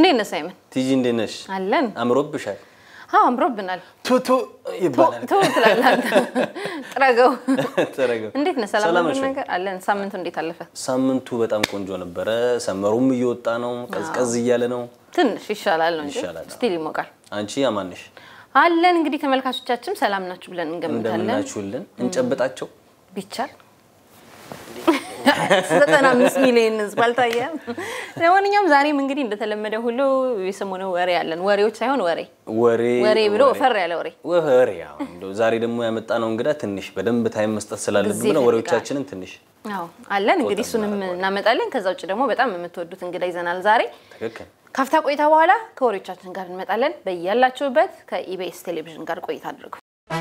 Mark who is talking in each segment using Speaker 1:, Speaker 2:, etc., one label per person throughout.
Speaker 1: እንዴት ሳይመን
Speaker 2: ቲጂ እንዴት ነሽ
Speaker 1: አለን
Speaker 2: አምሮብሻል
Speaker 1: አምሮብናል
Speaker 2: ቱቱ ይባላል
Speaker 1: ትላላንተ ጥራገው እንዴት ነህ
Speaker 2: ሰላም
Speaker 1: ነገር አለን ሳምንቱ እንዴት አለፈ
Speaker 2: ሳምንቱ በጣም ቆንጆ ነበር ሰመሩም እየወጣ ነው ቀዝቀዝ እያለ ነው
Speaker 1: ትንሽ ይሻላል ነው እንጂ ስቲል ይሞቃል
Speaker 2: አንቺ ያማንሽ
Speaker 1: አለን እንግዲህ ተመልካቾቻችን ሰላም ናችሁ ብለን እንገምታለን
Speaker 2: እንደምናችሁልን እንጨብጣቸው
Speaker 1: ቢቻል 95 ሚሊዮን ዝባልታየ ለማንኛውም ዛሬም እንግዲህ እንደተለመደ ሁሉ የሰሞኑ ወሬ ያለን ወሬዎች ሳይሆን ወሬ ብሎ ፈር ያለ
Speaker 2: ወሬ ያው እንደው ዛሬ ደግሞ ያመጣነው እንግዳ ትንሽ በደንብ ታይም መስጠት ስላለብን ነው ወሬዎቻችንን ትንሽ
Speaker 1: አዎ አለን እንግዲህ እሱንም እናመጣለን ከዛው ጭ ደግሞ በጣም የምትወዱት እንግዳ ይዘናል ዛሬ
Speaker 2: ትክክል
Speaker 1: ካፍታ ቆይታ በኋላ ከወሬዎቻችን ጋር እንመጣለን በእያላችሁበት ከኢቢኤስ ቴሌቪዥን ጋር ቆይታ አድርጉ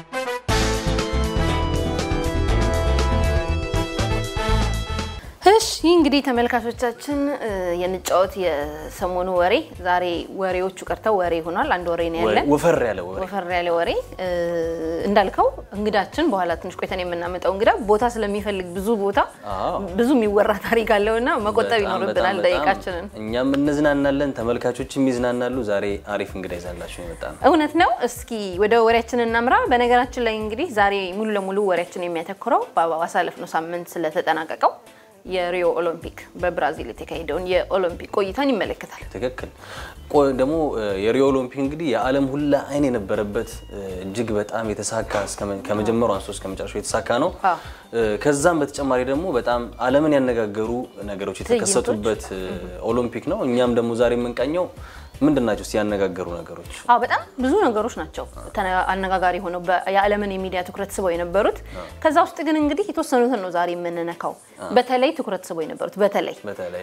Speaker 1: እሺ እንግዲህ ተመልካቾቻችን የንጫወት የሰሞኑ ወሬ ዛሬ ወሬዎቹ ቀርተው ወሬ ሆኗል አንድ ወሬ ነው ያለ
Speaker 2: ወፈር ያለ ወሬ
Speaker 1: እንዳልከው እንግዳችን በኋላ ትንሽ ቆይተን የምናመጣው እንግዳ ቦታ ስለሚፈልግ ብዙ የሚወራ ታሪክ አለውና መቆጠብ ይኖርብናል ደቂቃችንን
Speaker 2: እኛም እንዝናናለን ተመልካቾችም ይዝናናሉ ዛሬ አሪፍ እንግዳ ይዛላችሁ ይመጣና
Speaker 1: እውነት ነው እስኪ ወደ ወሬያችን እናምራ በነገራችን ላይ እንግዲህ ዛሬ ሙሉ ለሙሉ ወሬያችን የሚያተኩረው ባሳለፍነው ሳምንት ስለተጠናቀቀው የሪዮ ኦሎምፒክ በብራዚል የተካሄደውን የኦሎምፒክ ቆይታን ይመለከታል
Speaker 2: ትክክል ደግሞ የሪዮ ኦሎምፒክ እንግዲህ የዓለም ሁሉ አይን የነበረበት እጅግ በጣም የተሳካ ከመጀመሪያው አንስቶ እስከ መጨረሻው የተሳካ ነው ከዛም በተጨማሪ ደግሞ በጣም ዓለምን ያነጋገሩ ነገሮች የተከሰቱበት ኦሎምፒክ ነው እኛም ደግሞ ዛሬ የምንቀኘው ምንድናቸው ሲያነጋገሩ ነገሮች
Speaker 1: በጣም ብዙ ነገሮች ናቸው አነጋጋሪ ሆነው የዓለምን የሚዲያ ትኩረት ስበው የነበሩት ከዛ ውስጥ ግን እንግዲህ የተወሰኑትን ነው ዛሬ የምንነካው በተለይ ትኩረት ስበው የነበሩት በተለይ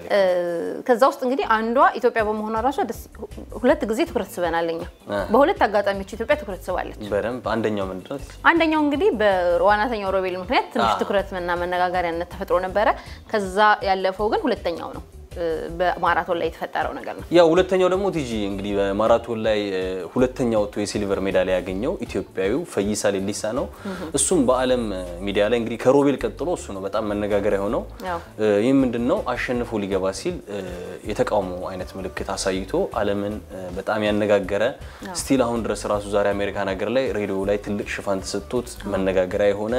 Speaker 1: ከዛ ውስጥ እንግዲህ አንዷ ኢትዮጵያ በመሆኗ ራሷ ሁለት ጊዜ ትኩረት ስበናለኛ በሁለት አጋጣሚዎች ኢትዮጵያ ትኩረት ስባለች
Speaker 2: በደንብ
Speaker 1: አንደኛው እንግዲህ በሩዋናተኛው ሮቤል ምክንያት ትንሽ ትኩረት እና መነጋገሪያነት ተፈጥሮ ነበር ከዛ ያለፈው ግን ሁለተኛው ነው በማራቶን ላይ የተፈጠረው ነገር ነው
Speaker 2: ያው ሁለተኛው ደግሞ ቲጂ እንግዲህ በማራቶን ላይ ሁለተኛው የሲልቨር ሜዳሊያ ያገኘው ኢትዮጵያዊው ፈይሳ ሌሊሳ ነው እሱም በዓለም ሚዲያ ላይ እንግዲህ ከሮቤል ቀጥሎ እሱ ነው በጣም መነጋገሪያ ሆነው ይሄ ምንድነው አሸንፎ ሊገባ ሲል የተቃውሞ አይነት ምልክት አሳይቶ ዓለምን በጣም ያነጋገረ ስቲል አሁን ድረስ ራሱ ዛሬ አሜሪካን ሀገር ላይ ሬዲዮ ላይ ትልቅ ሽፋን ተሰጥቶት መነጋገሪያ የሆነ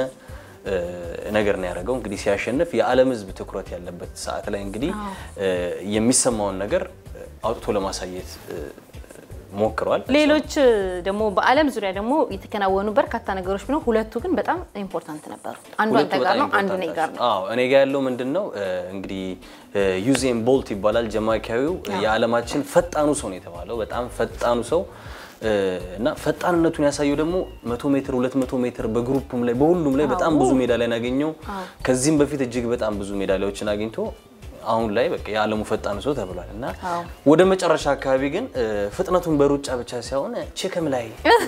Speaker 2: ነገር ነው ያደረገው እንግዲህ ሲያሸንፍ የዓለም ህዝብ ትኩረት ያለበት ሰዓት ላይ እንግዲህ የሚሰማውን ነገር አውጥቶ ለማሳየት ሞክሯል
Speaker 1: ሌሎች ደግሞ በዓለም ዙሪያ ደግሞ የተከናወኑ በርካታ ነገሮች ቢኖር ሁለቱ ግን በጣም ኢምፖርታንት ነበሩ አንዱ አንተ ጋር ነው አንዱ እኔ ጋር ነው
Speaker 2: እኔ ጋር ያለው ምንድነው እንግዲህ ዩዜን ቦልት ይባላል ጀማይካዊው የዓለማችን ፈጣኑ ሰው ነው የተባለው በጣም ፈጣኑ ሰው እና ፈጣንነቱን ያሳየው ደግሞ 100 ሜትር 200 ሜትር በግሩፕም ላይ በሁሉም ላይ በጣም ብዙ ሜዳሊያ ያገኘው ከዚህም በፊት እጅግ በጣም ብዙ ሜዳሊያዎችን አግኝቶ አሁን ላይ በቃ የዓለሙ ፈጣን ሰው ተብሏልና ወደ መጨረሻ አካባቢ ግን ፍጥነቱን በሩጫ ብቻ ሳይሆን ቼክም ላይ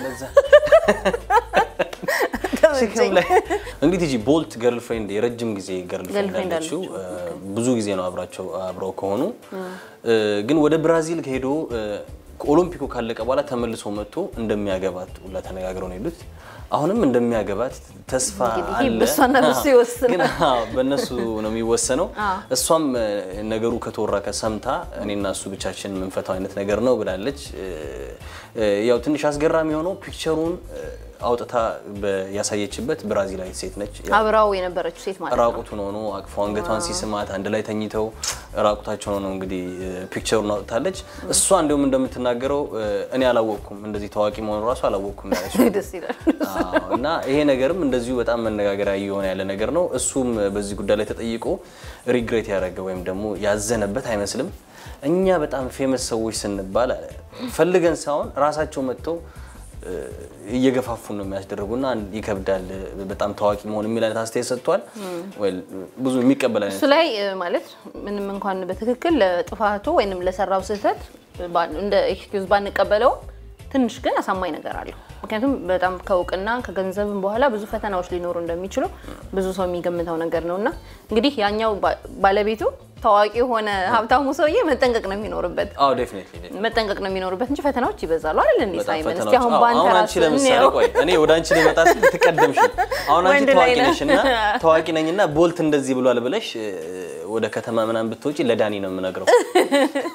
Speaker 2: እንግዲህ ቲጂ ቦልት ገርልፍሬንድ የረጅም ጊዜ ገርልፍሬንድ አለችው ብዙ ጊዜ ነው አብረው ከሆኑ ግን ወደ ብራዚል ሄዶ ኦሎምፒኩ ካለቀ በኋላ ተመልሶ መጥቶ እንደሚያገባት ሁላ ተነጋግረው ነው ይሉት አሁንም እንደሚያገባት ተስፋ አለ ግን በእነሱ ነው የሚወሰነው እሷም ነገሩ ከተወራ ከሰምታ እኔና እሱ ብቻችን መንፈታው አይነት ነገር ነው ብላለች ያው ትንሽ አስገራሚ ሆኖ ፒክቸሩን አውጥታ ያሳየችበት ብራዚላዊት ሴት ነች
Speaker 1: አብራው የነበረችው ሴት ማለት ነው
Speaker 2: ራቁቱን ሆኖ አቅፋው አንገቷን ሲስማት አንድ ላይ ተኝተው ራቁታቸው ነው እንግዲህ ፒክቸሩን አውጥታለች እሷ እንደውም እንደምትናገረው እኔ አላወቅኩም እንደዚህ ታዋቂ መሆኑ ራሱ አላወቅኩም ያለችው
Speaker 1: ደስ ይላል
Speaker 2: እና ይሄ ነገርም እንደዚሁ በጣም መነጋገሪያ እየሆነ ያለ ነገር ነው እሱም በዚህ ጉዳይ ላይ ተጠይቆ ሪግሬት ያደረገ ወይም ደግሞ ያዘነበት አይመስልም እኛ በጣም ፌመስ ሰዎች ስንባል ፈልገን ሳይሆን ራሳቸው መጥተው እየገፋፉን ነው የሚያስደርጉና ይከብዳል በጣም ታዋቂ መሆን የሚላለት አስተያየት ሰጥቷል ብዙ የሚቀበል አይነት
Speaker 1: እሱ ላይ ማለት ምንም እንኳን በትክክል ለጥፋቱ ወይንም ለሰራው ስህተት እንደ ኤክስኪውዝ ባንቀበለው ትንሽ ግን አሳማኝ ነገር አለው ምክንያቱም በጣም ከውቅና ከገንዘብም በኋላ ብዙ ፈተናዎች ሊኖሩ እንደሚችሉ ብዙ ሰው የሚገምተው ነገር ነውና እንግዲህ ያኛው ባለቤቱ ታዋቂ ሆነ ሀብታሙ ሰውዬ መጠንቀቅ ነው የሚኖርበት
Speaker 2: ዴፊኒትሊ
Speaker 1: መጠንቀቅ ነው የሚኖርበት እንጂ ፈተናዎች ይበዛሉ አይደል እንዴ ሳይመን እስቲ አሁን ባንተ
Speaker 2: አንቺ ለምሳሌ ቆይ እኔ ወደ አንቺ ልመጣ ስል ተቀደምሽ አሁን አንቺ ታዋቂ ነሽና ታዋቂ ነኝና ቦልት እንደዚህ ብሏል ብለሽ ወደ ከተማ ምናምን ብትወጪ ለዳኒ ነው የምነግረው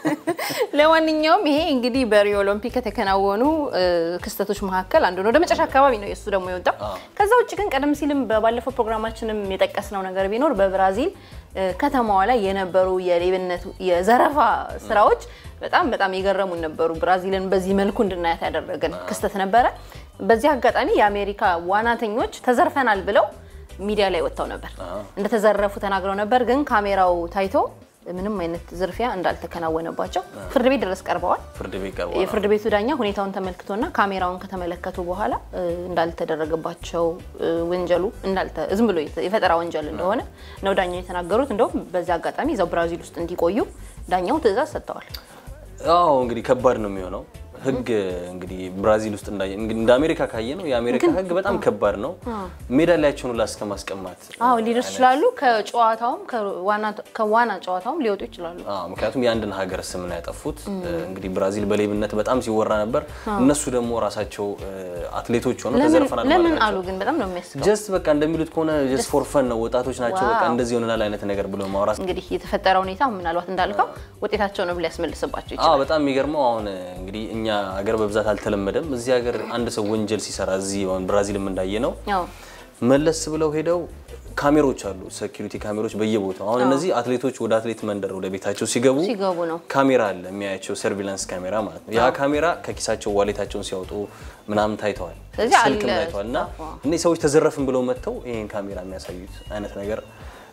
Speaker 1: ለማንኛውም ይሄ እንግዲህ በሪዮ ኦሎምፒክ ከተከናወኑ ክስተቶች መካከል አንዱ ነው ደመጨረሻ አካባቢ ነው እሱ ደግሞ የወጣው ከዛ ውጪ ግን ቀደም ሲልም ባለፈው ፕሮግራማችንም የጠቀስነው ነገር ቢኖር በብራዚል ከተማዋ ላይ የነበሩ የሌብነት የዘረፋ ስራዎች በጣም ይገረሙን ነበሩ ብራዚልን በዚህ መልኩ እንድናያት ያደረገን ክስተት ነበረ በዚህ አጋጣሚ የአሜሪካ ዋናተኞች ተዘርፈናል ብለው ሚዲያ ላይ ወጣው ነበር እንደተዘረፉ ተናግረው ነበር ግን ካሜራው ታይቶ ምንም አይነት ዝርፊያ እንዳልተከናወነባቸው ፍርድ ቤት ድረስ ቀርበዋል የፍርድ ቤቱ ዳኛ ሁኔታውን ተመልክቶና ካሜራውን ከተመለከቱ በኋላ እንዳልተደረገባቸው ወንጀሉ ዝም ብሎ የፈጠራ ወንጀል እንደሆነ ነው ዳኛው የተናገሩት እንደውም በዛ አጋጣሚ እዛው ብራዚል ውስጥ እንዲቆዩ ዳኛው ትዕዛዝ ሰጥተዋል
Speaker 2: አዎ እንግዲህ ከባድ ነው የሚሆነው ህግ እንግዲህ ብራዚል ውስጥ እንደ አሜሪካ ካየ ነው የአሜሪካ ህግ በጣም ከባድ ነው ሜዳሊያቸውን ላስከ ማስቀማት
Speaker 1: ሊደርስ ይችላሉ ከጨዋታውም ከዋና ጨዋታውም ሊወጡ ይችላሉ
Speaker 2: ምክንያቱም የአንድን ሀገር ስም ነው ያጠፉት እንግዲህ ብራዚል በሌብነት በጣም ሲወራ ነበር እነሱ ደግሞ ራሳቸው አትሌቶች ሆነው ተዘርፈናል ማለት
Speaker 1: ለምን አሉ ግን በጣም ነው የሚያስቀው
Speaker 2: ጀስት በቃ እንደሚሉት ከሆነ ጀስት ፎር ፈን ነው ወጣቶች ናቸው በቃ እንደዚህ ሆነናል አይነት ነገር ብሎ ማውራት
Speaker 1: እንግዲህ የተፈጠረው ሁኔታ ምናልባት እንዳልከው ውጤታቸው ነው ብለ ያስመልስባቸው ይችላል
Speaker 2: በጣም የሚገርመው አሁን እንግዲህ እኛ ሀገር በብዛት አልተለመደም እዚህ ሀገር አንድ ሰው ወንጀል ሲሰራ እዚህ ብራዚልም እንዳየነው መለስ ብለው ሄደው ካሜራዎች አሉ ሴኩሪቲ ካሜራዎች በየቦታው አሁን እነዚህ አትሌቶች ወደ አትሌት መንደር ወደ ቤታቸው ሲገቡ
Speaker 1: ነው
Speaker 2: ካሜራ አለ የሚያያቸው ሰርቪላንስ ካሜራ ማለት ነው ያ ካሜራ ከኪሳቸው ዋሌታቸውን ሲያወጡ ምናምን ታይተዋል ስልክም ታይተዋልና እነዚህ ሰዎች ተዘረፍን ብለው መተው ይሄን ካሜራ የሚያሳዩት አይነት ነገር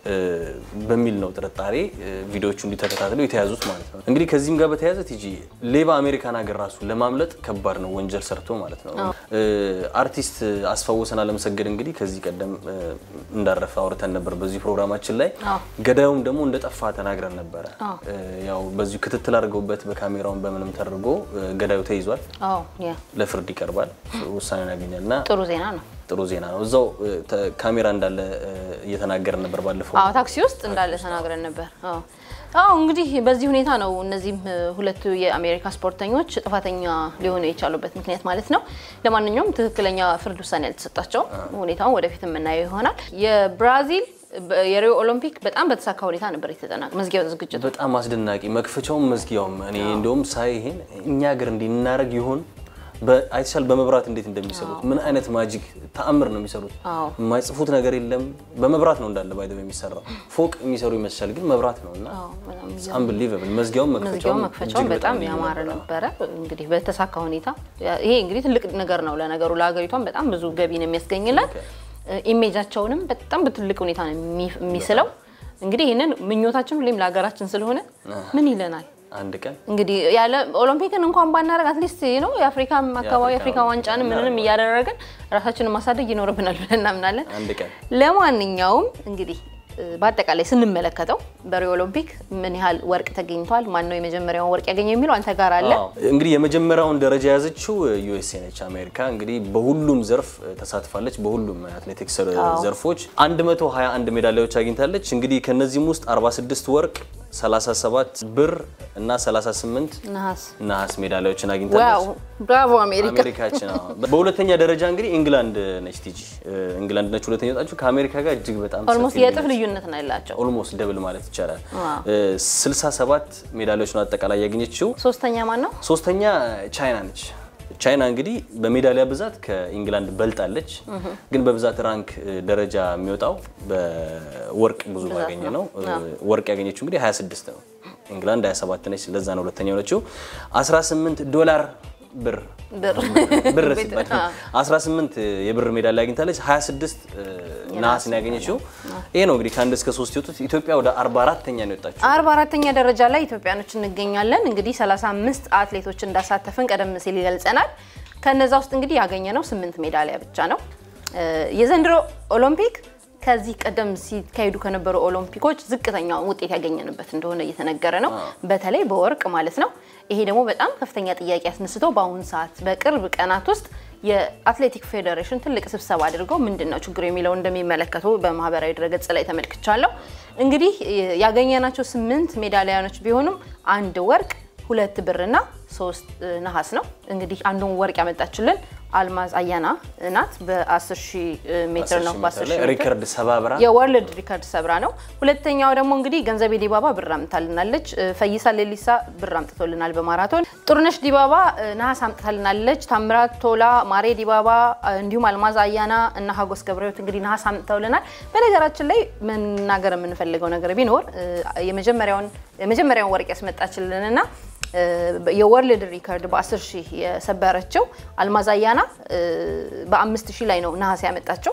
Speaker 2: በሚል ነው ጥርጣሬ ቪዲዮቹ እንዲተከታተሉ የተያዙት ማለት ነው እንግዲህ ከዚህም ጋር በተያያዘ ቲጂ ሌባ አሜሪካን ሀገር ራሱ ለማምለጥ ከባድ ነው ወንጀል ሰርቶ ማለት ነው አርቲስት አስፋወሰን አለመሰገድ እንግዲህ ከዚህ ቀደም እንዳረፈ አውርተን ነበር በዚህ ፕሮግራማችን ላይ ገዳዩም ደግሞ እንደጠፋ ተናግረን ነበር ያው በዚህ ክትትል አድርገውበት በካሜራውን በምንም ተደርጎ ገዳዩ ተይዟል ለፍርድ ይቀርባል ውሳኔውን ያገኛልና ጥሩ ዜና ነው እዛው ካሜራ እንዳለ እየተናገረን ነበር ባለፈው
Speaker 1: ታክሲ ውስጥ እንዳለ ተናግረን ነበር እንግዲህ በዚህ ሁኔታ ነው እነዚህም ሁለቱ የአሜሪካ ስፖርተኞች ጥፋተኛ ሊሆኑ የቻሉበት ምክንያት ማለት ነው ለማንኛውም ትክክለኛ ፍርድ ውሳኔ ያልተሰጣቸው ሁኔታውን ወደፊት የምናየው ይሆናል የብራዚል የሪዮ ኦሎምፒክ በጣም በተሳካ ሁኔታ ነበር የተጠናቀቀው መዝጊያው ዝግጅቱ
Speaker 2: በጣም አስደናቂ መክፈቻው መዝጊያውም እኔ እንደውም ሳይ ይሄን እኛ ሀገር እንዲናረግ ይሆን በአይተሻል በመብራት እንዴት እንደሚሰሩት ምን አይነት ማጂክ ተአምር ነው የሚሰሩት የማይጽፉት ነገር የለም በመብራት ነው እንዳለ ባይደው የሚሰራው ፎቅ የሚሰሩ ይመስላል ግን መብራት ነውና አንቢሊቨብል መዝጊያው መክፈቻው በጣም
Speaker 1: ያማረ ነበር እንግዲህ በተሳካ ሁኔታ ይሄ እንግዲህ ትልቅ ነገር ነው ለነገሩ ለሀገሪቷም በጣም ብዙ ገቢ ነው የሚያስገኝላት ኢሜጃቸውንም በጣም በትልቅ ሁኔታ ነው የሚስለው እንግዲህ ይሄንን ምኞታችን ሁሌም ለሀገራችን ስለሆነ ምን ይለናል
Speaker 2: አንድ ቀን
Speaker 1: እንግዲህ ያለ ኦሎምፒክን እንኳን ባናረግ አትሊስት ነው የአፍሪካ አካባቢ የአፍሪካ ዋንጫን ምንንም ያደረገን ራሳችንን ማሳደግ ይኖርብናል ብለን እናምናለን
Speaker 2: አንድ ቀን
Speaker 1: ለማንኛውም እንግዲህ በአጠቃላይ ስንመለከተው በሪዮ ኦሎምፒክ ምን ያህል ወርቅ ተገኝቷል ማን ነው የመጀመሪያውን ወርቅ ያገኘው የሚለው አንተ ጋር አለ
Speaker 2: እንግዲህ የመጀመሪያውን ደረጃ ያዘችው ዩኤስኤ ነች አሜሪካ እንግዲህ በሁሉም ዘርፍ ተሳትፋለች በሁሉም አትሌቲክስ ዘርፎች 121 ሜዳሊያዎች አግኝታለች እንግዲህ ከነዚህም ውስጥ 46 ወርቅ 37 ብር እና 38 ነሐስ ሜዳሊያዎችን አግኝታለች
Speaker 1: ዋው ብራቮ አሜሪካችን
Speaker 2: በሁለተኛ ደረጃ እንግዲህ ኢንግላንድ ነች ቲጂ ኢንግላንድ ነች ሁለተኛ ወጣችው ከአሜሪካ ጋር እጅግ በጣም
Speaker 1: ኦልሞስት የጥፍ ልዩነት ነው ያላቸው
Speaker 2: ኦልሞስት ደብል ማለት ይቻላል 67 ሜዳሊያዎችን አጠቃላይ ያገኘችው
Speaker 1: ሶስተኛ ማን ነው
Speaker 2: ሶስተኛ ቻይና ነች ቻይና እንግዲህ በሜዳሊያ ብዛት ከኢንግላንድ በልጣለች ግን በብዛት ራንክ ደረጃ የሚወጣው በወርቅ ብዙ ያገኘ ነው ወርቅ ያገኘችው እንግዲህ 26 ነው ኢንግላንድ 27 ነች ለዛ ነው ሁለተኛ ሆነችው $18 ብር ሲባል 18 የብር ሜዳሊያ አግኝታለች 26 ነሐስን ያገኘችው ይሄ ነው እንግዲህ ከአንድ እስከ 3 ይወጡት ኢትዮጵያ ወደ 44ኛ ነው የወጣችው
Speaker 1: 44ኛ ደረጃ ላይ ኢትዮጵያኖች እንገኛለን እንግዲህ 35 አትሌቶች እንዳሳተፈን ቀደም ሲል ይገልጸናል ከነዛ ውስጥ እንግዲህ ያገኘነው 8 ሜዳሊያ ብቻ ነው የዘንድሮ ኦሎምፒክ ከዚህ ቀደም ሲካሄዱ ከነበሩ ኦሎምፒኮች ዝቅተኛው ውጤት ያገኘንበት እንደሆነ እየተነገረ ነው በተለይ በወርቅ ማለት ነው ይሄ ደግሞ በጣም ከፍተኛ ጥያቄ ያስነስተው በአሁን ሰዓት በቅርብ ቀናት ውስጥ የአትሌቲክ ፌደሬሽን ትልቅ ስብሰባ አድርገው ምንድነው ችግሩ የሚለው እንደሚመለከቱ በማህበራዊ ድረገጽ ላይ ተመልክቻለሁ እንግዲህ ያገኘናቸው 8 ሜዳሊያዎች ቢሆኑም አንድ ወርቅ 2 ብርና 3 ነሐስ ነው እንግዲህ አንዱን ወርቅ ያመጣችልን አልማዝ አያና ናት በ10000 ሜትር ነው በ10000
Speaker 2: ሪከርድ ሰባብራ
Speaker 1: የወርልድ ሪከርድ ሰብራ ነው ሁለተኛው ደግሞ እንግዲህ ገንዘቤ ዲባባ ብር አምጥታልናለች ፈይሳ ሌሊሳ ብር አምጥቶልናል በማራቶን ጥሩነሽ ዲባባ ነሐስ አምጥታልናለች ታምራት ቶላ ማሬ ዲባባ እንዲሁም አልማዝ አያና እና ሀጎስ ገብረህይወት እንግዲህ ነሐስ አምጥተውልናል በነገራችን ላይ መናገር የምንፈልገው ነገር ቢኖር የመጀመሪያውን ወርቅ ያስመጣችልንና የወርልድ ሪከርድ በ10000 የሰበረችው አልማዝ አያና በ5000 ላይ ነው ነሐስ ያመጣቸው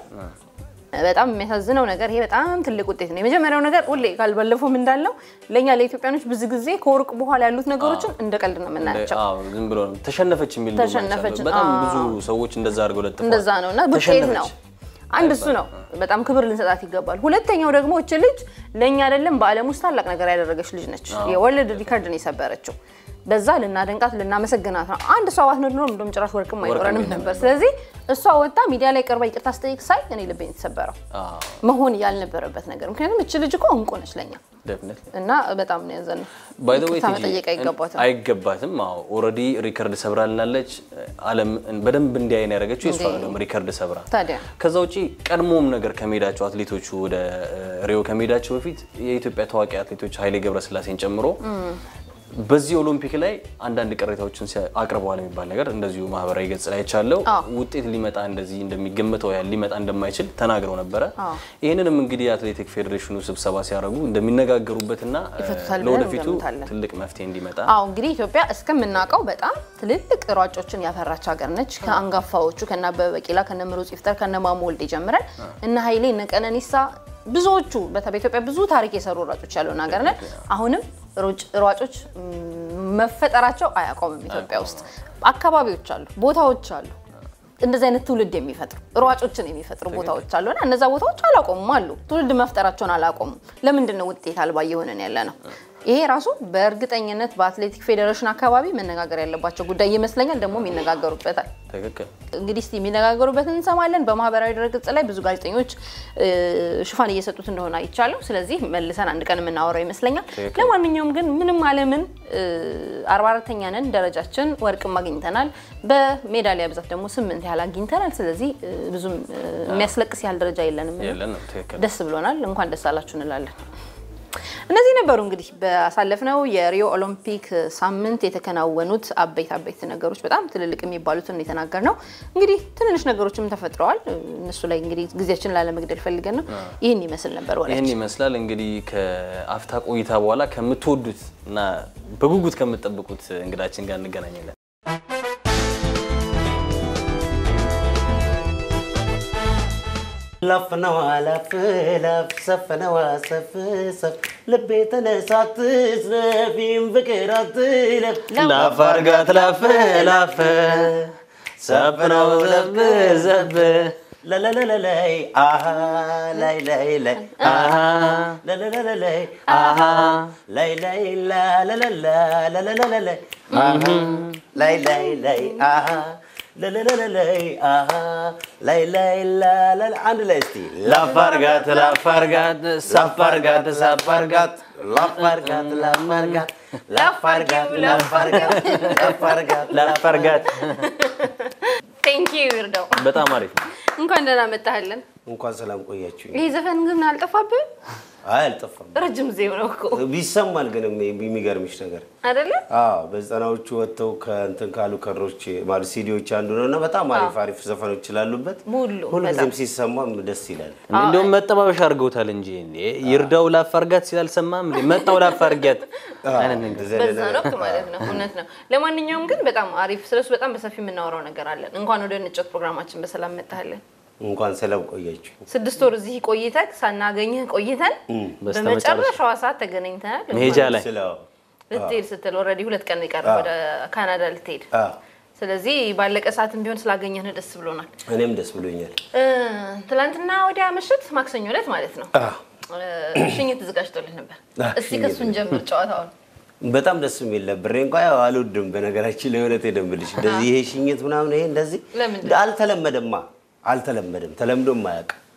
Speaker 1: በጣም የሚያሳዝነው ነገር ይሄ በጣም ትልቅ ውጤት ነው የመጀመሪያው ነገር ሁሌ ካልበለፈው ምን እንዳለው ለኛ ለኢትዮጵያኖች ብዙ ጊዜ ከወርቅ በኋላ ያሉት ነገሮችን እንደቀልድ ነው የምናያቸው
Speaker 2: ዝም ብሎ ተሸነፈች የሚል ነው በጣም ብዙ ሰዎች እንደዛ አድርገው ለጥፈው
Speaker 1: እንደዛ ነውና ብጤት ነው አንድ እሱ ነው በጣም ክብር ልንሰጣት ይገባል ሁለተኛው ደግሞ እቺ ልጅ ለኛ አይደለም በአለም ውስጥ ታላቅ ነገር ያደረገች ልጅ ነች የወርልድ ሪከርድ ነው የሰበረችው በዛ ልናደንቃት ልናመሰግናት ነው አንድ ሰው አዋት ነው እንደም ጭራሽ ወርቅም አይኖርንም ነበር ስለዚህ እሷ ወጣ ሚዲያ ላይ ቀርባ ይቅርታ አስተይቅ ሳይ እኔ ልቤን ተሰበረው መሆን ያልነበረበት ነገር ምክንያቱም እቺ ልጅ እኮ እንቁ ነች ለኛ እና በጣም ነው ያዘነው
Speaker 2: ባይ ዘ ዌይ
Speaker 1: ተጠየቀ
Speaker 2: አይገባትም ኦሬዲ ሪከርድ ሰብራልናለች ዓለም በደንብ እንዲያየን ያደረገችው እሷ ነው ሪከርድ ሰብራ
Speaker 1: ታዲያ
Speaker 2: ከዛው እጪ ቀድሞም ነገር ከመሄዳቸው አትሌቶቹ ወደ ሪዮ ከመሄዳቸው በፊት የኢትዮጵያ ታዋቂ አትሌቶች ኃይሌ ገብረስላሴን ጨምሮ በዚህ ኦሎምፒክ ላይ አንዳንድ ቅሬታዎችን አቅርበዋል የሚባል ነገር እንደዚሁ ማህበራዊ ገጽ ላይ ቻለው ውጤት ሊመጣ እንደዚህ እንደሚገመተው ሊመጣ እንደማይችል ተናግረው ነበር ይሄንንም እንግዲህ አትሌቲክ ፌዴሬሽኑ ስብሰባ ሲያረጉ እንደሚነጋገሩበትና ለወደፊቱ ትልቅ መፍትሄ እንዲመጣ
Speaker 1: እንግዲህ ኢትዮጵያ እስከምናቀው በጣም ትልልቅ ሯጮችን ያፈራች ሀገር ነች ከአንጋፋዎቹ ከና በበቂላ ከነ ምሩጽ ይፍጠር ከነ ማሞ ወልዴ ጀምረን እና ኃይሌ እነ ቀነኒሳ ብዙዎቹ በኢትዮጵያ ብዙ ታሪክ የሰሩ ሯጮች ያሉን ሀገር ነን አሁንም ሯጮች መፈጠራቸው አያቆምም ኢትዮጵያ ውስጥ አካባቢዎች አሉ ቦታዎች አሉ እንደዚህ አይነት ትውልድ የሚፈጥሩ ሯጮችን የሚፈጥሩ ቦታዎች አሉና እነዛ ቦታዎች አላቆሙም አሉ ትውልድ መፍጠራቸውን አላቆሙም ለምንድን ነው ውጤት አልባ የሆነን ያለነው ይሄ ራሱ በእርግጠኝነት በአትሌቲክ ፌዴሬሽን አካባቢ መነጋገር ያለባቸው ጉዳይ ይመስለኛል ደግሞ የሚነጋገሩበታል
Speaker 2: ተከከለ
Speaker 1: እንግዲህ እስቲ የሚነጋገሩበትን እንሰማለን በማህበራዊ ድረገጽ ላይ ብዙ ጋዜጠኞች ሽፋን እየሰጡት እንደሆነ አይቻለው ስለዚህ መልሰን አንድ ቀን የምናወራው ይመስለኛል ለማንኛውም ግን ምንም ዓለምን 44ኛ ነን ደረጃችን ወርቅም አግኝተናል በሜዳሊያ ብዛት ደግሞ 8 ያህል አግኝተናል ስለዚህ ብዙም የሚያስለቅስ ያህል ደረጃ የለንም ደስ ብሎናል እንኳን ደስ አላችሁ እንላለን እነዚህ ነበሩ እንግዲህ በአሳለፍነው የሪዮ ኦሎምፒክ ሳምንት የተከናወኑት አበይት ነገሮች በጣም ትልልቅ የሚባሉትን የተናገርነው እንግዲህ ትንንሽ ነገሮችም ተፈጥረዋል እነሱ ላይ እንግዲህ ጊዜያችንን ላለመግደል ፈልገን ነው ይሄን ይመስል ነበር ወላሂ
Speaker 2: ይሄን ይመስላል እንግዲህ ከአፍታ ቆይታ በኋላ ከምትወዱት እና በጉጉት ከምትጠብቁት እንግዳችን ጋር እንገናኛለን
Speaker 3: لفنا ولف لف سفنا وسف سف لبيتنا ساتس لفين فكرات لف
Speaker 2: لا فرقات لف لف سفنا وسف سف
Speaker 3: لا لا لا لا لا آها لا لا لا آها لا لا لا لا لا آها لا لا لا لا لا لا لا لا لا لا آها لا لا لا آها لا لا لا لا آها لا لا لا لا عند الاستي
Speaker 2: لا فرقات سفرقات سفرقات
Speaker 3: لا فرقات لا فرقات لا فرقات لا فرقات لا فرقات
Speaker 2: لا فرقات
Speaker 1: ثانك يو ይርዳው
Speaker 2: በጣም አሪፍ
Speaker 1: እንኳን ደህና መጣህልን
Speaker 3: እንኳን ሰላም ቆያችሁ
Speaker 1: ይሄ ዘፈን ግን አልጠፋብህ
Speaker 3: አልጠፋም
Speaker 1: ረጅም ዜው ነው እኮ
Speaker 3: ቢሰማል ግን የሚገርምሽ ነገር
Speaker 1: አይደለ
Speaker 3: በዘናዎቹ ወጥተው ከእንትን ካሉ ከሮች ማለት ሲዲዎች አንዱ ነውና በጣም አሪፍ ዘፈኖች ይላሉበት ሁሉም ሲሰማም ደስ ይላል
Speaker 2: እንደውም መጠባበሽ አድርገውታል እንጂ ይርዳው ላፈርጋት ሲላል ሰማም መጣው ላፈርጋት
Speaker 1: በዛ ነው ማለት ነው እውነት ነው ለማንኛውም ግን በጣም አሪፍ ስለሱ በጣም በሰፊ የምናወራው ነገር አለን እንኳን ወደ ንጨት ፕሮግራማችን በሰላም መጣህልን እንኳን
Speaker 3: ሰላም ቆያችሁ
Speaker 1: 6 ወር እዚህ ቆይተህ ሳናገኝህ ቆይተን በመጨረሻው ሰዓት ተገናኝተናል
Speaker 2: መሄጃ ላይ
Speaker 1: ልትሄድ ስትል ኦሬዲ 2 ቀን ይቀር ወደ ካናዳ ልትሄድ ስለዚህ ባለቀ ሰዓትም ቢሆን ስላገኘን ደስ ብሎናል
Speaker 3: እኔም ደስ ብሎኛል
Speaker 1: ትላንትና ወዲያ ምሽት ማክሰኞ ዕለት ማለት ነው ሽኝት ተዘጋጅቶልህ ነበር እስቲ ከሱን ጀምር ጨዋታውን
Speaker 3: በጣም ደስ የሚል ነበር እንኳን ያው አልወድም በነገራችን ላይ ወለተ ደምብልሽ እንደዚህ ይሄ ሽኝት ምናምን ይሄ እንደዚህ አልተለመደም ተለምዶም ማያቅ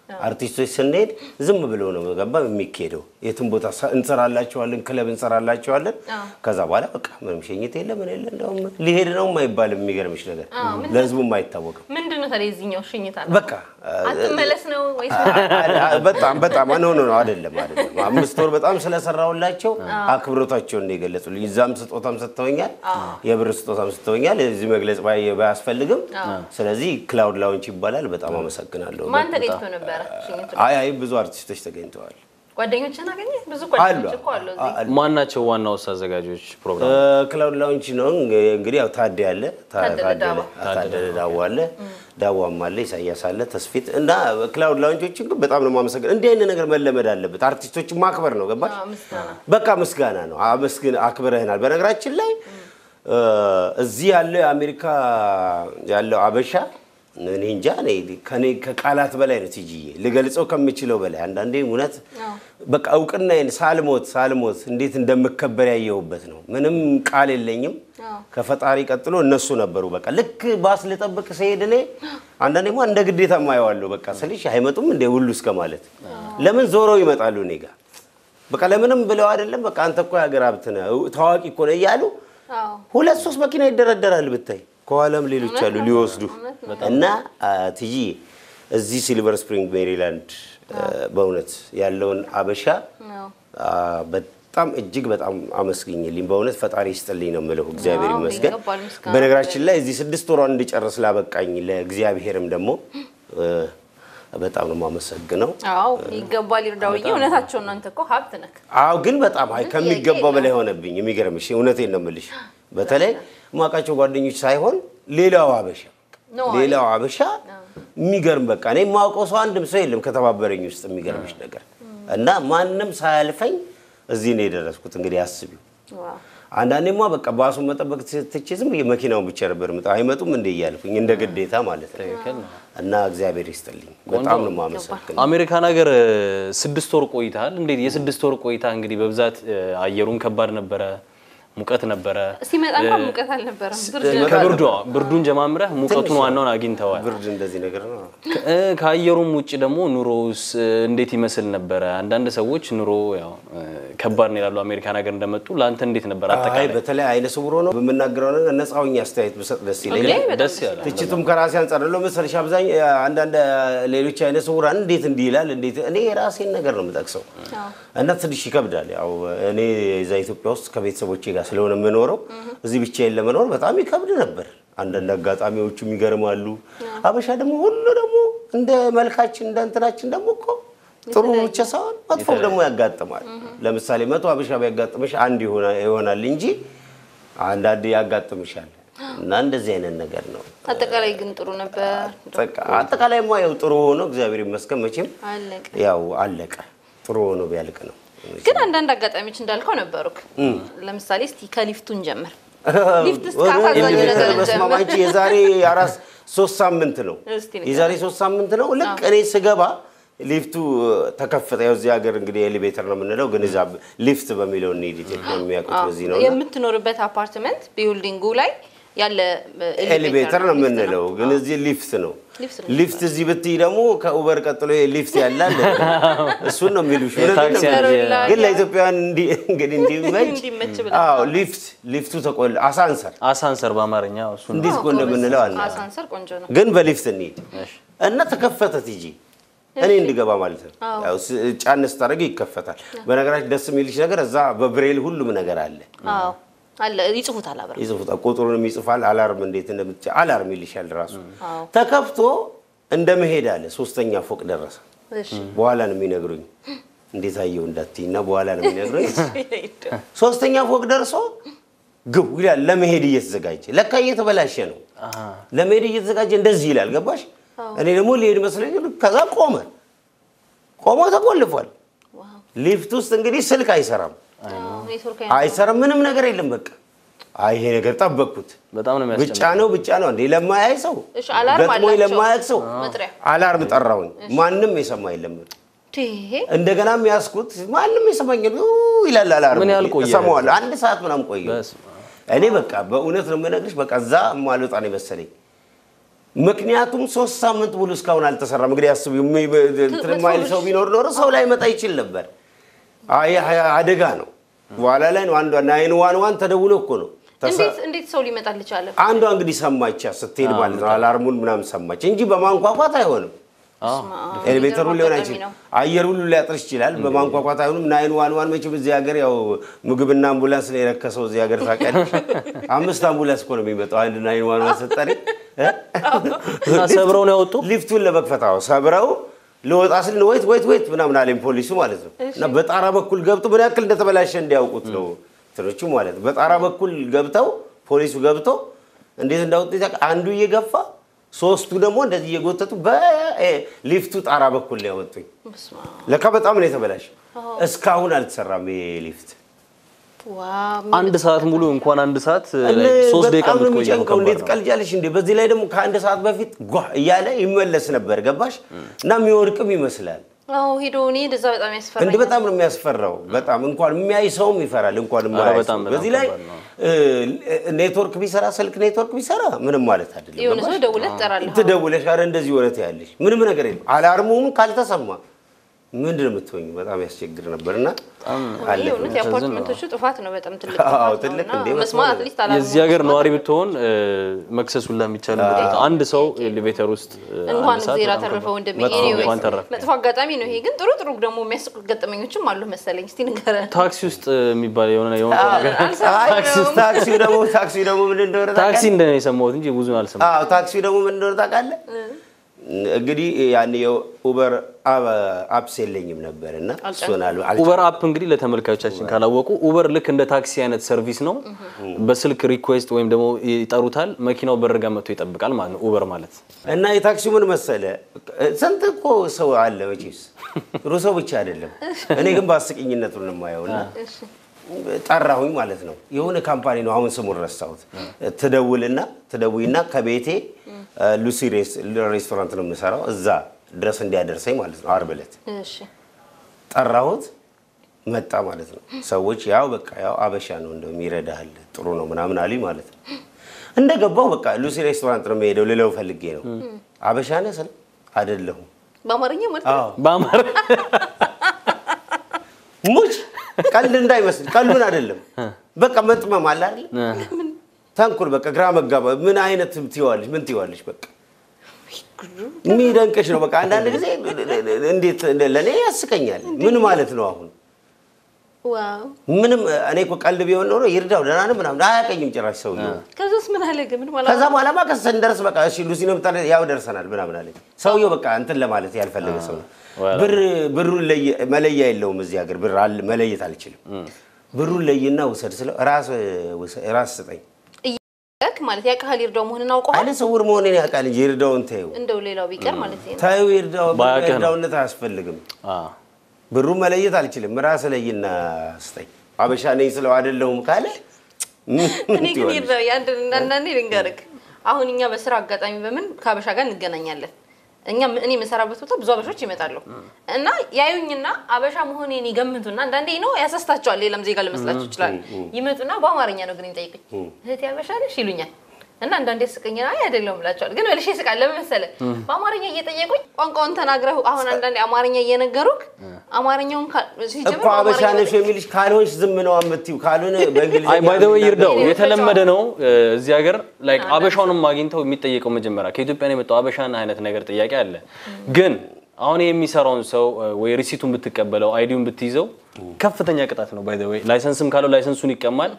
Speaker 3: አርቲስቶች ስንሄድ ዝም ብሎ ነው ገባ የሚኬደው የትም ቦታ እንሰራላችኋለን ክለብ እንሰራላችኋለን ከዛ በኋላ በቃ ምንም ሸኝት የለም ምን የለ እንደውም ሊሄድ ነው የማይባል የሚገርምሽ ነገር ለህዝቡ የማይታወቅ
Speaker 1: ምንድነው ታዲያ እዚህኛው ሸኝት አለ
Speaker 3: በቃ
Speaker 1: አትመለስ ነው ወይስ
Speaker 3: በጣም ነው አይደለም 5 ወር በጣም ስለሰራውላቸው አክብሮታቸውን ነው የገለጹልኝ እዛም ስጦታም ሰጥተውኛል የብር ስጦታም ሰጥተውኛል እዚህ መግለጽ ባያስፈልግም ስለዚህ ክላውድ ላውንች ይባላል በጣም አመሰግናለሁ
Speaker 1: ማን ተገኝቶ ነበር
Speaker 3: አይ ብዙ አርቲስቶች ተገኝተዋል
Speaker 1: ጓደኞችና ገኘ ብዙ ጓደኞች እኮ አሉ እዚህ
Speaker 2: ማናቸው ዋናው አዘጋጆች ፕሮግራም
Speaker 3: ክላውድ ላውንች ነው እንግዲህ ያው ታዲያ አለ ታደዳዋለ ዳዋም አለ ኢሳያስ አለ ተስፊት እና ክላውድ ላውንቾች ግን በጣም ነው ማመሰግን እንዲህ አይነት ነገር መለመድ አለበት አርቲስቶች ማክበር ነው ገባሽ በቃ ምስጋና ነው አክብረህናል በነገራችን ላይ እዚህ ያለው አሜሪካ ያለው አበሻ እኔ እንጃ ከኔ ከቃላት በላይ ነው ትጂዬ ልገልጸው ከምችለው በላይ አንዳንዴ እውነት በቃ እውቅናዬን ሳልሞት እንዴት እንደምከበር ያየሁበት ነው ምንም ቃል የለኝም ከፈጣሪ ቀጥሎ እነሱ ነበሩ በቃ ልክ ባስ ልጠብቅ ሲሄድ እኔ አንዳንዴ እንደ ግዴታ ማየዋለሁ በቃ ስልሽ አይመጡም እንደ ሁሉ እስከማለት ለምን ዞረው ይመጣሉ እኔ ጋር በቃ ለምንም ብለው አይደለም በቃ አንተ እኮ ያገር ሀብት ነህ ታዋቂ እኮ ነህ እያሉ 2-3 መኪና ይደረደራል ብታይ ከኋላም ሌሎች አሉ ሊወስዱ እና ትጂ እዚህ ሲልቨር ስፕሪንግ ሜሪላንድ በእውነት ያለውን አበሻ በጣም እጅግ በጣም አመስግኝልኝ በእውነት ፈጣሪ ይስጥልኝ ነው የምለው እግዚአብሔር ይመስገን በነገራችን ላይ እዚህ 6 ወሯን እንድጨርስ ላበቃኝ ለእግዚአብሔርም ደግሞ በጣም ነው ማመሰግነው
Speaker 1: አው ይገባል ይርዳውዬ እውነታቸው እናንተ እኮ ሀብት ነክ
Speaker 3: አው ግን በጣም ከሚገባው በላይ ሆነብኝ የሚገርምሽ እውነቴን ነው የምልሽ በተለይ ማቃቸው ጓደኞች ሳይሆን ሌላው አበሻ የሚገርም በቃ እኔ ማውቀው ሰው አንድም ሰው የለም ከተባበረኝ ውስጥ የሚገርምሽ ነገር እና ማንንም ሳያልፈኝ እዚህ ነው የደረስኩት እንግዲህ አስቢው አንዳንዴማ በቃ ባሱን መጠበቅ ትችዝም የመኪናውን ብቻ ነበር አይመጡም እንደ ይያልኩኝ እንደ ግዴታ ማለት ነው እና እግዚአብሔር ይስጥልኝ በጣም ነው ማመሰግነው
Speaker 2: አሜሪካን ሀገር 6 ወር ቆይታል እንዴ የ6 ወር ቆይታ እንግዲህ በብዛት አየሩን ከባድ ነበር ሙቀት ነበር
Speaker 1: ሲመጣ እንኳን ሙቀት አልነበረም
Speaker 2: ብርዱን ጀማምረህ ሙቀቱን ዋናውን አግኝተዋል
Speaker 3: ብርድ እንደዚህ ነገር ነው
Speaker 2: ካየሩም ውጪ ደግሞ ኑሮስ እንዴት ይመስል ነበር አንዳንድ ሰዎች ኑሮ ያው ከባድ ነው ይላሉ አሜሪካን ሀገር እንደመጡ ላንተ እንዴት ነበር አጠቃላይ
Speaker 3: በተለይ አይነ ስውሮ ነው በመናገረው ነገር ነፃውኝ አስተያየት በሰጥ ደስ ይለኛል
Speaker 2: ደስ ያለ
Speaker 3: ትችቱም ከራሴ አንፃር ነው መሰለሽ አብዛኝ አንዳንድ ሌሎች አይነ ስውራን እንዴት እንዲላል እንዴት እኔ ራሴን ነገር ነው የምጠቅሰው እና ትንሽ ይከብዳል ያው እኔ እዛ ኢትዮጵያ ውስጥ ከቤተሰቦቼ ጋር ስለሆነ የምኖረው እዚህ ብቻዬን ለመኖር በጣም ይከብድ ነበር አንዳንድ አጋጣሚዎቹ ይገርማሉ አበሻ ደግሞ ሁሉ ደግሞ እንደ መልካችን እንደ እንትናችን ደግሞ እኮ ጥሩ ብቻ ሳይሆን መጥፎም ደግሞ ያጋጥማል ለምሳሌ 100 አበሻ ቢያጋጥምሽ አንድ ይሆናል እንጂ አንዳንዴ ያጋጥምሻል እና እንደዚህ አይነት ነገር ነው
Speaker 1: አጠቃላይ ግን ጥሩ ነበር
Speaker 3: አጠቃላይ ያው ጥሩ ሆኖ እግዚአብሔር ይመስገን መቼም ያው አለቀ ጥሩ ሆኖ ቢያልቅ ነው
Speaker 1: ግን አንዳንድ አጋጣሚዎች እንዳልከው ነበሩክ ለምሳሌ እስቲ ከሊፍቱን ጀምር ሊፍትስ ካፋዛኝ ነገር
Speaker 3: በስማማንቺ የዛሬ 3 ሳምንት ነው የዛሬ 3 ሳምንት ነው ልክ እኔ ስገባ ሊፍቱ ተከፈተ ያው እዚህ ሀገር እንግዲህ ኤሌቬተር ነው የምንለው ግን እዛ ሊፍት በሚለው ነው የሚያውቁት በዚህ ነው
Speaker 1: የምትኖርበት አፓርትመንት ቢልዲንጉ ላይ ያለ
Speaker 3: ኤሌቬተር ነው የምንለው ግን እዚህ ሊፍት ነው ሊፍት እዚህ ብትይ ደግሞ ከኡበር ቀጥሎ ሊፍት ያላል እሱ ነው የሚሉሽ ግን ለኢትዮጵያውያን እንግዲህ እንዲመች አዎ ሊፍቱ ተቆል አሳንሰር
Speaker 2: በአማርኛ እሱ
Speaker 3: እንዴት ቆንጆ እንደምንለው አለ
Speaker 1: አሳንሰር ቆንጆ ነው
Speaker 3: ግን በሊፍት እንሂድ እና ተከፈተ ትጂ እኔ እንድገባ ማለት ነው ያው ጫንስ ታረግ ይከፈታል በነገራችን ደስ የሚልሽ ነገር እዛ በብሬል ሁሉም ነገር አለ
Speaker 1: አዎ አለ ይጽፉታል አብራ
Speaker 3: ይጽፉታል ቁጥሩንም ይጽፋል አላርም እንዴት እንደምትጭ አላርም ይልሻል ራሱ ተከፍቶ እንደመሄድ አለ 3ኛ ፎቅ ደረሰ እሺ በኋላ ነው የሚነግሩኝ እንዴት አየው እንዳትይና በኋላ ነው የሚነግሩኝ 3ኛ ፎቅ ደርሶ ግቡ ይላል ለመሄድ እየተዘጋጀ ለካ እየተበላሸ ነው ለመሄድ እየተዘጋጀ እንደዚህ ይላል ገባሽ እኔ ደግሞ ሊሄድ መስለኝ ከዛ ቆሞ ተቆልፏል ሊፍት ውስጥ እንግዲህ ስልክ አይሰራም አይሰራም ምንም ነገር የለም በቃ ይሄ ነገር ጠበቅኩት
Speaker 2: በጣም ነው
Speaker 3: የሚያስጨንቀው ብቻ ነው እንዴ ለማያይ ሰው
Speaker 1: እሺ አላርም አለ
Speaker 3: ለማያይ ሰው አላርም ጠራውኝ ማንንም የሰማ የለም እንደገና የሚያስኩት ማንንም የሰማኝ ይላል አላርም ሰማዋል 1 ሰዓት ምናምን ቆየ እኔ በቃ በእውነት ነው የምነግርሽ በቃ እዛ ማልወጣ ነው መሰለኝ ምክንያቱም 3 ሳምንት ሙሉ እስካሁን አልተሰራም እንግዲህ አስቡ ማይል ሰው ቢኖር ኖሮ ሰው ላይ መጣ ይችል ነበር አደጋ ነው በኋላ ላይ ነው አንዷ 911 ተደውሎ እኮ ነው
Speaker 1: እንዴት ሰው ሊመጣል ይችላል
Speaker 3: አንዷ እንግዲህ ሰማች ስትሄድ ማለት ነው አላርሙን ምናምን ሰማች እንጂ በማንኳኳት አይሆንም ኤሌቬተሩ ሊሆን አይችልም አየር ሁሉ ሊያጥርሽ ይችላል በማንኳኳት አይሆንም 911 መቼም እዚህ ሀገር ያው ምግብና አምቡላንስ ላይ ረከሰው እዚህ ሀገር ታውቃለሽ 5 አምቡላንስ እኮ ነው የሚመጣው አንድ 911 ሰጠሪ
Speaker 2: ሰብረው ነው ያወጡ
Speaker 3: ሊፍቱን ለመክፈታው ሰብረው ለወጣ ሲል ወይት ምናምን አለኝ ፖሊሱ ማለት ነው እና በጣራ በኩል ገብቶ ምን ያክል እንደተበላሸ እንዲያውቁት ነው ትሮቹ ማለት ነው በጣራ በኩል ገብተው ፖሊሱ ገብቶ እንዴት እንዳወጡ አንዱ እየገፋ ሶስቱ ደግሞ እንደዚህ እየጎተቱ በሊፍቱ ጣራ በኩል ላይ ያወጡኝ ለካ በጣም ነው የተበላሸ እስካሁን አልተሰራም ሊፍት
Speaker 2: አንድ ሰዓት ሙሉ እንኳን አንድ ሰዓት 3 ደቂቃ
Speaker 3: ምትቆየው እንዴት ቀልጃለሽ እንዴ በዚህ ላይ ደግሞ ከአንድ ሰዓት በፊት እያለ ይመለስ ነበር ገባሽ እና የሚወርቅም ይመስላል
Speaker 1: አው ሄዶኒ እንደዛ በጣም ያስፈራል
Speaker 3: እንዴ በጣም ነው የሚያስፈራው በጣም እንኳን የሚያይ ሰውም ይፈራል እንኳን የማያይ በዚህ ላይ ኔትወርክ ቢሰራ ስልክ ኔትወርክ ቢሰራ ምንም ማለት አይደለም
Speaker 1: ይሁን ሰው ደውለህ ትጠራለህ
Speaker 3: ትደውለሽ አረ እንደዚህ ወረት ያለሽ ምንም ነገር የለም አላርሙም ካልተሰማ ምንድነው የምትሆኝ በጣም ያስቸግር ነበርና
Speaker 1: አለ የአፓርትመንቶቹ ጥፋት ነው በጣም ትልቅ
Speaker 3: አዎ ትልቅ እንዴ
Speaker 1: መስማት ሊስት አላርሙ
Speaker 2: የዚህ ሀገር ነዋሪ ብትሆን መክሰሱላ የሚቻልበት አንድ ሰው ኤሌቬተር ውስጥ
Speaker 1: እንኳን ዜራ ተረፈው እንደሚሄድ መጥፎ አጋጣሚ ነው ይሄ ግን ጥሩ ደግሞ የሚያስቁ ገጠመኞችም አሉ መሰለኝ እስቲ ንገረ
Speaker 2: ታክሲ ውስጥ የሚባል የሆነ ነገር
Speaker 3: ታክሲ ደግሞ ምን እንደሆነ
Speaker 2: ታክሲ እንደሰማሁት እንጂ ብዙ አልሰማሁም
Speaker 3: አዎ ታክሲ ደግሞ ምን እንደሆነ ታውቃለህ እንግዲህ ያኔ ኡበር አፕስ የለኝም ነበርና እሱናል
Speaker 2: ኡበር አፕ እንግዲህ ለተመልካቾቻችን ካላወቁ ኡበር ልክ እንደ ታክሲ አይነት ሰርቪስ ነው በስልክ ሪኩዌስት ወይም ደግሞ ይጠሩታል መኪናው በርጋ መጥቶ ይጠብቃል ማለት ነው ኡበር ማለት
Speaker 3: እና የታክሲው ምን መሰለ ስንት እኮ ሰው አለ ወጪስ ሩሶ ብቻ አይደለም እኔ ግን ባስቂኝነቱ ነው የማየውና ጠራሁኝ ማለት ነው የሆነ ካምፓኒ ነው አሁን ስሙን ረሳሁት ትደውይና ከቤቴ ሉሲ ሬስቶራንት ነው የምሰራው እዛ ድረስ እንዲያደርሰኝ ማለት ነው አርብ ዕለት
Speaker 1: እሺ
Speaker 3: ጠራሁት መጣ ማለት ነው ሰዎች ያው በቃ ያው አበሻ ነው እንደውም ይረዳል ጥሩ ነው ምናምን አለኝ ማለት ነው እንደገባው በቃ ሉሲ ሬስቶራንት ነው የምሄደው ልለው ፈልጌ ነው አበሻ ነህ ስለ አይደለሁም
Speaker 1: በአማርኛ ማለት
Speaker 3: አዎ በአማርኛ ሙጭ ቀልድ እንዳይመስል ቀልዱን አይደለም በቃ መጥመም አለ አይደል ታንኩል በቃ ግራ መጋባ ምን አይነት ምን ትይዋለሽ በቃ የሚደንቅሽ ነው በቃ አንዳንድ ጊዜ እንዴት ለኔ ያስቀኛል ምን ማለት ነው አሁን
Speaker 1: ዋው
Speaker 3: ምንም እኔ እኮ ቀልድ ቢሆን ነው ይርዳው ደህና ነው ምናምን አያቀኝም ጭራሽ ሰው ነው
Speaker 1: ከዛስ ምን አለ ግን ምን ማለት
Speaker 3: ከዛ በኋላ ማከሰን ደርስ በቃ እሺ ሉሲ ነው ብታለ ያው ደርሰናል ምናምን አለ ሰውየው በቃ እንትን ለማለት ያልፈለገ ሰው ብሩን መለያ የለውም እዚህ ሀገር ብር መለየት አልችልም ብሩን ለይና ወሰድ ስለ ራስ ስጠኝ
Speaker 1: ማለት ያቃል ይርዳው መሆንን አውቀው
Speaker 3: አለ ሰውር መሆንን ያቃል እንጂ ይርዳውን ታዩ
Speaker 1: እንደው ሌላው ቢቀር ማለት ነው
Speaker 3: ታዩ ይርዳውነት አያስፈልግም ብሩ መለየት አልችልም ራስ ለይና ስጠኝ አበሻ ነኝ ስለው አይደለሁም ካለ
Speaker 1: እኔ ግን ይርዳው ያንደናኔ ልንገርክ አሁን እኛ በስራ አጋጣሚ በምን ካበሻ ጋር እንገናኛለን እኔ መሰራበት ቦታ ብዙ አበሾች ይመጣሉ እና ያዩኝና አበሻ መሆኔን ይገምቱና አንዳንዴ ነው ያሳስታቸዋል ሌላም ዜጋ ለመስላችሁ ይችላል ይመጡና በአማርኛ ነው ግን ይጠይቁኝ እህቴ አበሻ ነሽ ይሉኛል እና አንዳንዴ ስቀኝና አይ አይደለም ብላችኋል ግን መልሼ ስቃል ለምን መሰለ በአማርኛ እየጠየቁኝ ቋንቋውን ተናግረው አሁን አንዳንዴ አማርኛ እየነገሩክ አማርኛውን
Speaker 3: እኮ አበሻ ነሽ የሚልሽ ካልሆንሽ ዝም ነው አምጥዩ ካልሆነ በእንግሊዝኛ
Speaker 2: አይ ባይ ዘ ዌይ ይርዳው የተለመደ ነው እዚህ ሀገር ላይክ አበሻውንም ማግኝተው የሚጠየቀው መጀመሪያ ከኢትዮጵያ ነው የመጣው አበሻና አይነት ነገር ጥያቄ አለ ግን አሁን የሚሰራውን ሰው ወይ ሪሲቱን ብትቀበለው አይዲውን ብትይዘው ከፍተኛ ቅጣት ነው ባይ ዘ ዌይ ላይሰንስም ካለው ላይሰንሱን ይቀማል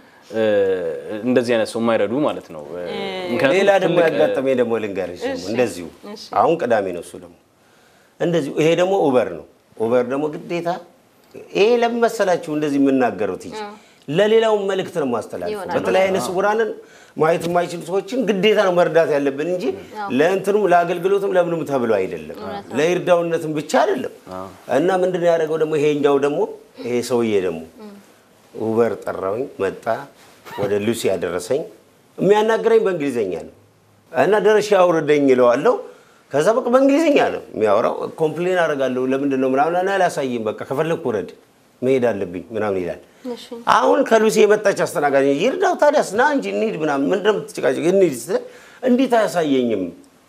Speaker 2: እንደዚህ አይነት ሰው ማይረዱ ማለት ነው
Speaker 3: ሌላ ደግሞ ያጋጠመኝ ደግሞ ልንገርሽ እንደዚሁ አሁን ቅዳሜ ነው እሱ ደግሞ እንደዚሁ ይሄ ደግሞ ኡበር ነው ኡበር ደግሞ ግዴታ ይሄ ለምመሰላችሁ እንደዚህ የምናገሩት ይጭ ለሌላው መልእክት ነው ማስተላለፍ በተለይ አይነት ሱራንን ማየት የማይችሉ ሰዎችን ግዴታ ነው መርዳት ያለብን እንጂ ለእንትኑም ለአገልግሎትም ለምንም ተብሎ አይደለም ለይርዳውነትም ብቻ አይደለም እና ምንድነው ያደረገው ደግሞ ይሄኛው ደግሞ ይሄ ሰውዬ ደግሞ ኡበር ጠራውኝ መጣ ወደ ሉሲ ያደረሰኝ የሚያናገረኝ በእንግሊዘኛ ነው እና ደረሻ አውርደኝ ይለዋለሁ ከዛ በቃ በእንግሊዘኛ ነው የሚያወራው ኮምፕሌን አደርጋለሁ ለምንድን ነው ምናምን እና አላሳየኝ በቃ ከፈለኩ ወረድ መሄድ አለብኝ ምናምን ይላል አሁን ከሉሲ የመጣች አስተናጋጅ ይርዳው ታዲያስ ና እንጂ እንሂድ ምናምን ምንድነው የምትጨቃጨቅ እንሂድ እንዴት አያሳየኝም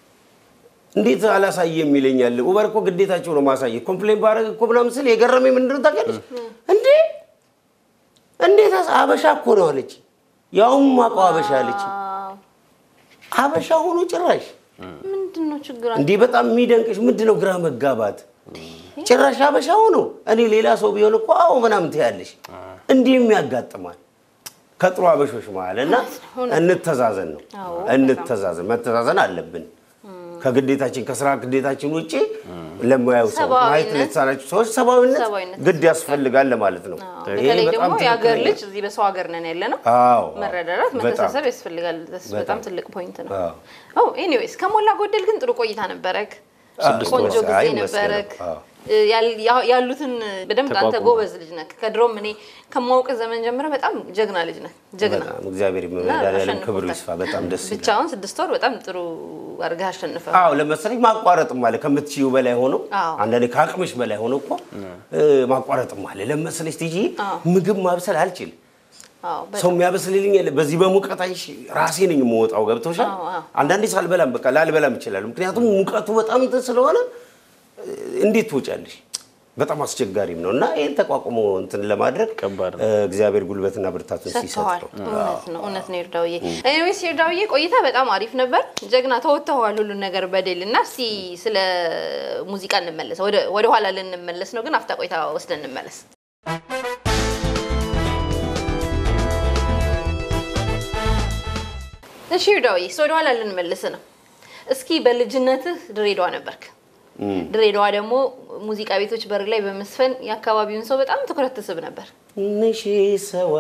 Speaker 4: እንዴት አላሳየም ይለኛል ኡበር እኮ ግዴታቸው ነው ማሳየት ኮምፕሌን ባረግ እኮ ምናምን ስል የገረመኝ ምንድነው ታውቂያለሽ እንዴት አበሻ እኮ ነው አለች ያውም ማቀው አበሻ አለች አበሻ ሆኖ ጭራሽ
Speaker 1: ምንድነው ችግር
Speaker 4: እንዴ በጣም የሚደንቅሽ ምንድነው ግራ መጋባት ጭራሽ አበሻ ሆኖ እኔ ሌላ ሰው ቢሆን እኮ አው ምናምን ትያለሽ እንዴም ያጋጥማል ከጥሩ አበሾች ማለና እንተዛዘን ነው እንተዛዘን መተዛዘን አለብን ከግዴታችን ከስራ ግዴታችን ውጪ ለማያው ሰው ማይት ለተሳናችሁ ሰዎች ሰባዊነት ግድ ያስፈልጋል ማለት ነው
Speaker 1: ይሄ በጣም ያገር ልጅ እዚህ በሰው ሀገር ነን ያለነው መረዳዳት መተሳሰብ ያስፈልጋል በጣም ትልቅ ፖይንት ነው ኦ ኤኒዌይስ ከሞላ ጎደል ግን ጥሩ ቆይታ ነበረክ ቆንጆ ጊዜ ነበረክ ያሉትን በደንብ አንተ ጎበዝ ልጅ ነህ ከድሮም እኔ ከማውቅ ዘመን ጀምሮ በጣም ጀግና ልጅ ነህ ጀግና
Speaker 4: እግዚአብሔር ይመስገን ክብሩ ይስፋ በጣም ደስ ይላል
Speaker 1: ብቻውን 6 ወር በጣም ጥሩ አርጋ አሸንፈ
Speaker 4: ለምሳሌ ማቋረጥ ማለት ከምትችዩ በላይ ሆኖ አንዳንዴ ካቅምሽ በላይ ሆኖ እኮ ማቋረጥ ማለት ለምሳሌ ትጂ ምግብ ማብሰል አልችል ሰው የሚያበስልልኝ በዚህ በሙቀታይሽ ራሴ ነኝ የምወጣው ገብቶሻል አንዳንዴ ሳልበላም በቃ ላልበላም ይችላል ምክንያቱም ሙቀቱ በጣም ስለሆነ እንዴት ትወጫለሽ በጣም አስቸጋሪም ነውና ይሄን ተቋቁሞ እንትን ለማድረግ እግዚአብሔር ጉልበትና ብርታቱን ሲሰጥ
Speaker 1: ነው እውነት ነው ይርዳውዬ ኤኒዌይስ ይርዳውዬ ቆይታ በጣም አሪፍ ነበር ጀግና ተወጣው ሁሉ ነገር በደልና እስቲ ስለ ሙዚቃ እንመለስ ወደ ኋላ ልንመለስ ነው ግን አፍታ ቆይታ ወስደን እንመለስ እሺ ይርዳውዬ ወደ ኋላ ልንመለስ ነው እስኪ በልጅነትህ ድሬዳዋ ነበርክ ድሬዳዋ ደግሞ ሙዚቃ ቤቶች በር ላይ በመስፈን ያካባቢውን ሰው በጣም ትኩረት ትስብ ነበር
Speaker 4: ንሺ ሰዋ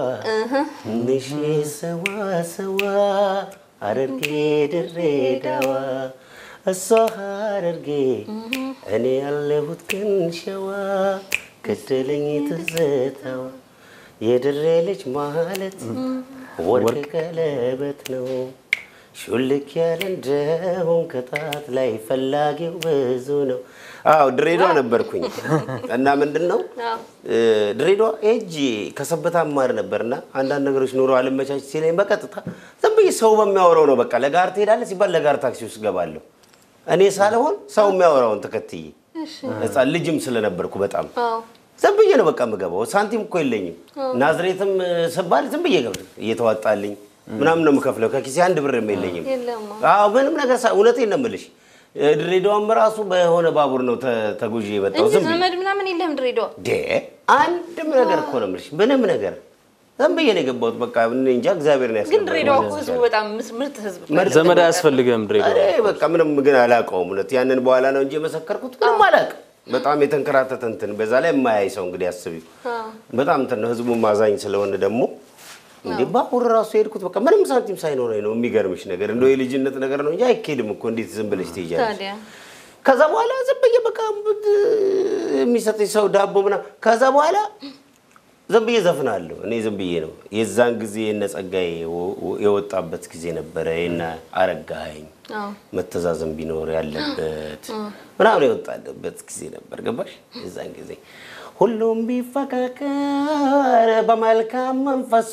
Speaker 4: ሰዋ አረርጌ ድሬዳዋ አሳሃርጌ እኔ ያለሁት ግን ሸዋ ከደለኝ ትዘታዋ የድሬ ልጅ ማለት ወርቅ ቀለበት ነው ሹልክ ያለንደው ከታት ላይ ፈላጊው ብዙ ነው ድሬዳዋ ነበርኩኝ እና ምንድነው ድሬዳዋ እጂ ከሰበታ ማር ነበርና አንዳንድ ነገሮች ኑሮ አለመቻች ሲለኝ በቀጥታ ዝምብይ ሰው በሚያወራው ነው በቃ ለጋር ትሄዳለህ ሲባል ለጋር ታክሲ ውስጥ ገባለሁ እኔ ሳልሆን ሰው የሚያወራውን ተከትዬ እዛ ልጅም ስለነበርኩ በጣም ዝምብይ ነው በቃ መገባው ሳንቲም እኮ የለኝም ናዝሬትም ሰባል ዝምብይ ገብ እየተዋጣልኝ ምናምን ነው መከፍለው ከኪሴ አንድ ብር የለኝም ምንም ነገር እውነቴን ነው የምልሽ ድሬዳዋም ራሱ በሆነ ባቡር ነው ተጉጂ የመጣው
Speaker 1: ዘመድ ምናምን የለም ድሬዳዋ
Speaker 4: አንድም ነገር እኮ ነው የምልሽ ምንም ነገር ዘምብዬ ነው የገባሁት በቃ እንጃ እግዚአብሔር ነው ያስቀመጠው
Speaker 1: ግን ድሬዳዋ እኮ ህዝቡ በጣም ምርጥ ህዝብ
Speaker 2: ዘመድ አያስፈልግም ድሬዳዋ
Speaker 4: በቃ ምንም ግን አላውቀውም እውነት ያንን በኋላ ነው እንጂ መሰከርኩት ምንም አላውቅም በጣም የተንከራተተ እንትን በዛ ላይ የማያይ ሰው እንግዲህ አስቢው በጣም እንትን ነው ህዝቡ ማዛኝ ስለሆነ ደግሞ እንዴ ባቡር ራሱ ሄድኩት በቃ ምንም ሳንቲም ሳይኖረኝ ነው የሚገርምሽ ነገር እንደው የልጅነት ነገር ነው እንጂ አይኬድም እኮ እንዴት ዝም ብለሽ ትይጃለሽ ከዛ በኋላ ዝም ብዬ በቃ የሚሰጠኝ ሰው ዳቦ ምናምን ከዛ በኋላ ዝም ብዬ ዘፍናለሁ እኔ ዝም ብዬ ነው የዛን ጊዜ ነጸጋዬ የወጣበት ጊዜ ነበር እና አረጋኸኝ መተዛዘን ቢኖር ያለበት ምናምን የወጣበት ጊዜ ነበር ገባሽ የዛን ጊዜ ሁሉም ቢፈካከር በመልካም መንፈሱ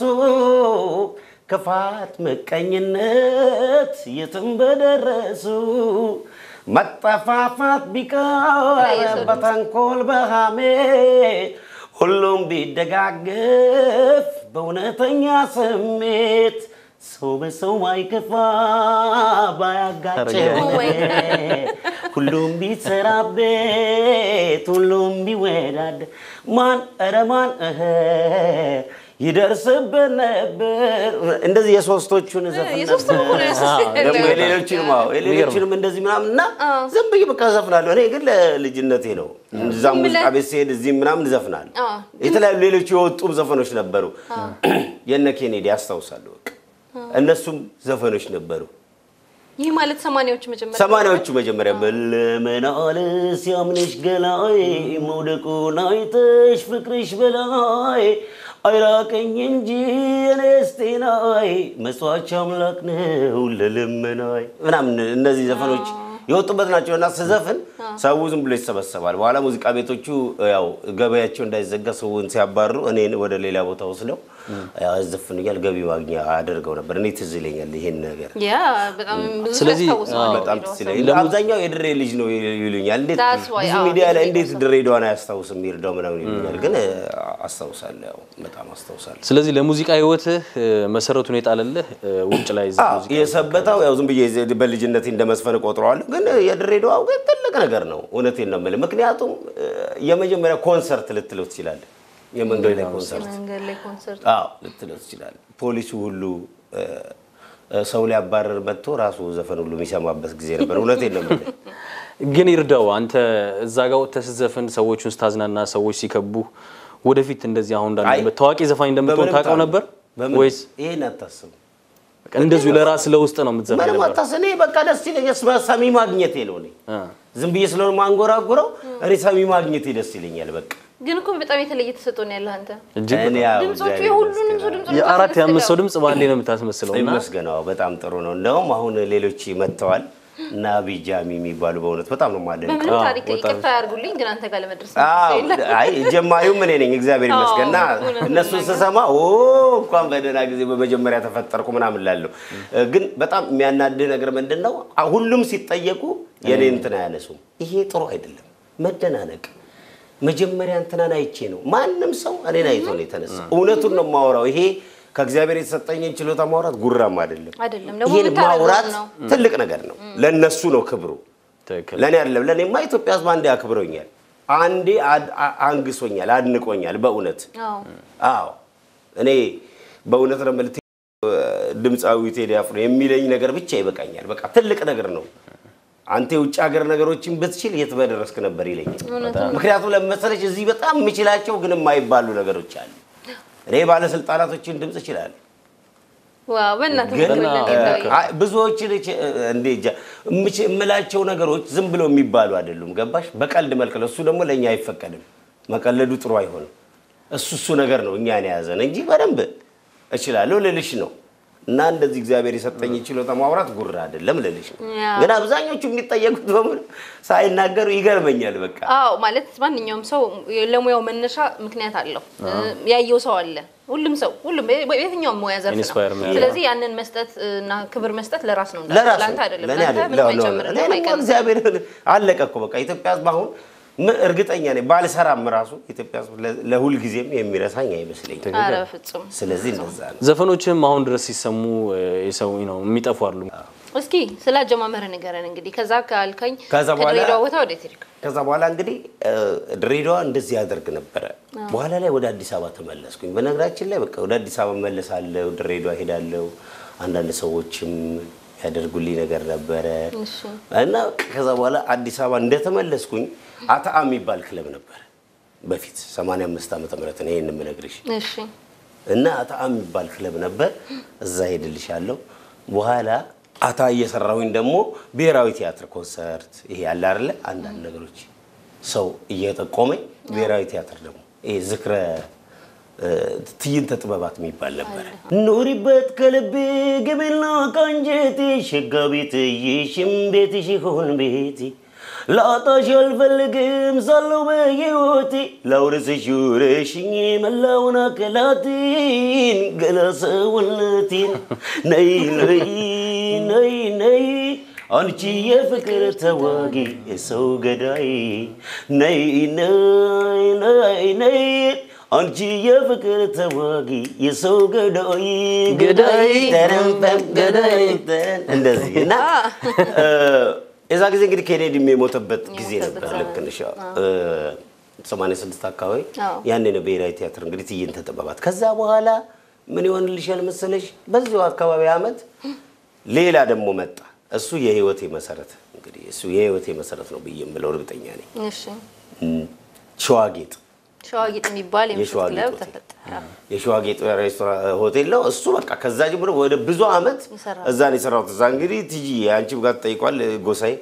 Speaker 4: ክፋት መቀኝነት የትም በደረሱ መጠፋፋት ቢቀር በተንኮል በሐሜት ሁሉም ቢደጋገፍ በእውነተኛ ስሜት ሰው በሰው ማይከፋ ባያጋጭ ሁሉም ቢሰራበት ሁሉም ቢወዳድ ማን ረማን ይደርስብን ነበር እንደዚህ የሶስቶቹን ዘፈን ደግሞ የሌሎችንም እንደዚህ ምናምንና ዝም ብዬ በቃ ዘፍናለሁ እኔ ግን ለልጅነቴ ነው እዛም ሙዚቃ ቤት ሲሄድ እዚህ ምናምን ዘፍናለሁ የተለያዩ ሌሎች የወጡም ዘፈኖች ነበሩ የነ ኬኔዲ አስታውሳለሁ በቃ እነሱም ዘፈኖች ነበሩ
Speaker 1: ይሄ ማለት 80ዎቹ
Speaker 4: መጀመሪያ በለመናልስ ያምንሽ ገላይ መውደቁን አይተሽ ፍቅርሽ በላይ አይራቀኝ እንጂ እኔስቴናይ መስዋዕት አምላክ ነው ለለመናይ ምናምን እነዚህ ዘፈኖች የወጡበት ናቸውና ስዘፍን ሰው ዝም ብሎ ይሰበሰባል በኋላ ሙዚቃ ቤቶቹ ያው ገበያቸው እንዳይዘጋ ሰውን ሲያባሩ እኔን ወደ ሌላ ቦታ ወስደው ያዘፍኑኛል ገቢ ማግኛ አደርገው ነበር እኔ ትዝ ይለኛል ይሄን ነገር
Speaker 1: ያ በጣም ብዙ
Speaker 2: ስለዚህ
Speaker 4: በጣም ትዝ ይለኛል አብዛኛው የድሬ ልጅ ነው ይሉኛል እንዴት ብዙ ሚዲያ ላይ እንዴት ድሬዳዋን አያስታውስም ይርዳው ምናምን ይሉኛል ግን አስታውሳለሁ ያው በጣም አስታውሳለሁ
Speaker 2: ስለዚህ ለሙዚቃ ህይወትህ መሰረቱን የጣለልህ ውጭ ላይ ሙዚቃ
Speaker 4: የሰበታው ያው ዝም ብዬ በልጅነቴ እንደመስፈን ቆጥረዋለሁ ግን የድሬዳዋው ግን ትልቅ ነገር ነው እውነቴን ነው የምልህ ምክንያቱም የመጀመሪያ ኮንሰርት ልትለው ትችላለህ የመንገድ ላይ ኮንሰርት አዎ ልትለው ትችላለህ ፖሊሱ ሁሉ ሰው ሊያባረር መጥቶ ራሱ ዘፈን ሁሉ የሚሰማበት ጊዜ ነበር እውነቴን ነው የምልህ
Speaker 2: ግን ይርዳው አንተ እዛ ጋር ተስዘፈን ሰዎችን ስታዝናና ሰዎች ሲከቡ ወደፊት እንደዚህ አሁን እንዳለ ታዋቂ ዘፋኝ እንደምትሆን ታውቀው ነበር ወይስ
Speaker 4: ይሄን አታስብ
Speaker 2: እንደዚሁ ለራስ ለውስጥ ነው የምትዘፈነው
Speaker 4: ምንም አታስኔ በቃ ደስ ይለኛል ሰሚ ማግኘቴ ነው እኔ ዝም ብዬ ስለሆነ ማንጎራጉረው እኔ ሰሚ ማግኘቴ ደስ ይለኛል በቃ
Speaker 1: ግን እኮ በጣም የተለየ ተሰጥቶ ነው ያለው አንተ
Speaker 4: እኔ ያው
Speaker 1: ድምጾቹ የሁሉንም ሰው ድምጽ
Speaker 2: የአራት ያምስት ሰው ድምጽ ባንዴ ነው የምታስመስለውና
Speaker 4: ይመስገነው በጣም ጥሩ ነው እንደውም አሁን ሌሎች መተዋል እና ቢጃሚ የሚባሉ በእውነት በጣም ነው ማለት ነው
Speaker 1: በምን ታሪክ ይቅርታ ያርጉልኝ ግን አንተ ጋር ለመድረስ
Speaker 4: አይ ጀማሪው ምን ነኝ እግዚአብሔር ይመስገንና እነሱ ተሰማ እንኳን በደና ጊዜ በመጀመሪያ ተፈጠርኩ ምናምን ላለው ግን በጣም የሚያናድህ ነገር ምንድነው ሁሉም ሲጠየቁ የኔ እንትና ያነሱም ይሄ ጥሩ አይደለም መደናነቅ መጀመሪያ እንትናን አይቼ ነው ማንንም ሰው እኔን አይቶ ነው የተነሳ እውነቱን ነው ማወራው ይሄ ከእግዚአብሔር የተሰጠኝን ችሎታ ማውራት ጉራም አይደለም ይሄን ማውራት ትልቅ ነገር ነው ለነሱ ነው ክብሩ ለኔ አይደለም ለኔማ ኢትዮጵያ ሕዝብ አንዴ አክብሮኛል አንዴ አንግሶኛል አድንቆኛል በእውነት አዎ እኔ በእውነት ነው ማለት ድምጻዊ ቴዲ አፍሮ የሚለኝ ነገር ብቻ ይበቃኛል በቃ ትልቅ ነገር ነው አንተ ውጭ ሀገር ነገሮችን በትችል የት በደረስክ ነበር ይለኛል ምክንያቱም ለምሳሌ እዚህ በጣም የሚችላቸው ግን የማይባሉ ነገሮች አሉ እኔ ባለስልጣናቶችን ድምጽ ይችላል
Speaker 1: ዋው በእናትህ
Speaker 4: ብዙዎች እንዴ እምላቸው ነገሮች ዝም ብለው የሚባሉ አይደሉም ገባሽ በቀልድ መልክ ነው እሱ ደግሞ ለኛ አይፈቀድም መቀለዱ ጥሩ አይሆንም እሱ ነገር ነው እኛን ያዘን እንጂ በደንብ እችላለሁ ለልሽ ነው እና እንደዚህ እግዚአብሔር የሰጠኝ ችሎታ ማውራት ጉራ አይደለም ለልሽ ነው ግን አብዛኞቹ የሚጠየቁት በሙሉ ሳይናገሩ ይገርመኛል በቃ
Speaker 1: አዎ ማለት ማንኛውም ሰው ለሙያው መነሻ ምክንያት አለው ያየው ሰው አለ ሁሉም በየትኛውም ሙያ ዘርፍ ነው ስለዚህ ያንን መስጠት እና ክብር መስጠት ለራስ ነው ለአንተ አይደለም ለአንተ
Speaker 4: እግዚአብሔር አለቀ እኮ በቃ ኢትዮጵያ ሕዝብ አሁን እርግጠኛ ነኝ ባልሰራም ራሱ ኢትዮጵያ ለሁሉ ጊዜም የሚረሳኝ አይመስለኝም
Speaker 1: አረ ፍጹም
Speaker 4: ስለዚህ እንደዛ ነው
Speaker 2: ዘፈኖችም አሁን ድረስ ሲሰሙ የሰው ነው የሚጠፉ አይደሉም
Speaker 1: እስኪ ስላጀማመረ ነገርን እንግዲህ ከዛ ካልከኝ ከድሬዳዋ ወጣ ወደ ትሪክ
Speaker 4: ከዛ በኋላ እንግዲህ ድሬዳዋ እንደዚህ ያደርግ ነበር በኋላ ላይ ወደ አዲስ አበባ ተመለስኩኝ በነገራችን ላይ በቃ ወደ አዲስ አበባ መለሳለሁ ድሬዳዋ ሄዳለሁ አንዳንድ ሰዎችም ያደርጉልኝ ነገር ነበር እና ከዛ በኋላ አዲስ አበባ እንደተመለስኩኝ አታአ የሚባል ክለብ ነበር በፊት 85 ዓመተ ምህረት ነው ይሄን የምነግርሽ
Speaker 1: እሺ
Speaker 4: እና አታአ የሚባል ክለብ ነበር እዛ ሄድልሻለሁ በኋላ አታ እየሰራሁኝ ደግሞ ብሔራዊ ቲያትር ኮንሰርት ይሄ ያለ አይደለ አንዳንድ ነገሮች ሰው እየተቆመኝ ብሔራዊ ቲያትር ደግሞ ይሄ ዝክረ ትዕይንተ ጥበባት የሚባል ነበር ኑሪበት ከልቤ ግብልና ካንጀቴ ሸጋቢት ይሽም ቤትሽ ይሁን ቤቴ ላጣሽ አልፈልግም ሳለው በሕይወቴ ላውርስሽ ውረሽኝ መላውን አካላቴን ገላ ሰውነቴን ነይ ነይ ነይ ነይ አንቺ የፍቅር ተዋጊ የሰው ገዳይ ነይ ነይ ነይ ነይ አንቺ የፍቅር ተዋጊ የሰው ገዳይ ገዳይ ተረምፈም ገዳይ እንደዚህ እና እዛ ጊዜ እንግዲህ ኬኔዲ የሞተበት ጊዜ ነበር ለክንሻ 86 አካባቢ ያኔ ነው ብሔራዊ ቲያትር እንግዲህ ትዕይንተ ጥበባት ከዛ በኋላ ምን ይሆንልሻል መሰለሽ በዚሁ አካባቢ አመት ሌላ ደግሞ መጣ እሱ የህይወቴ መሰረት እንግዲህ እሱ የህይወቴ መሰረት ነው ብዬምለው እርግጠኛ ነኝ
Speaker 1: እሺ
Speaker 4: ሸዋጌጥ
Speaker 1: የሚባል የክለብ ተፈጠረ
Speaker 4: የሸዋጌጥ ሬስቶራንት ሆቴል ነው እሱ በቃ ከዛ ጀምሮ ወደ ብዙ አመት እዛ ነው የሰራው እዛ እንግዲህ ቲጂ አንቺ ጋር ተጠይቋል ጎሳይ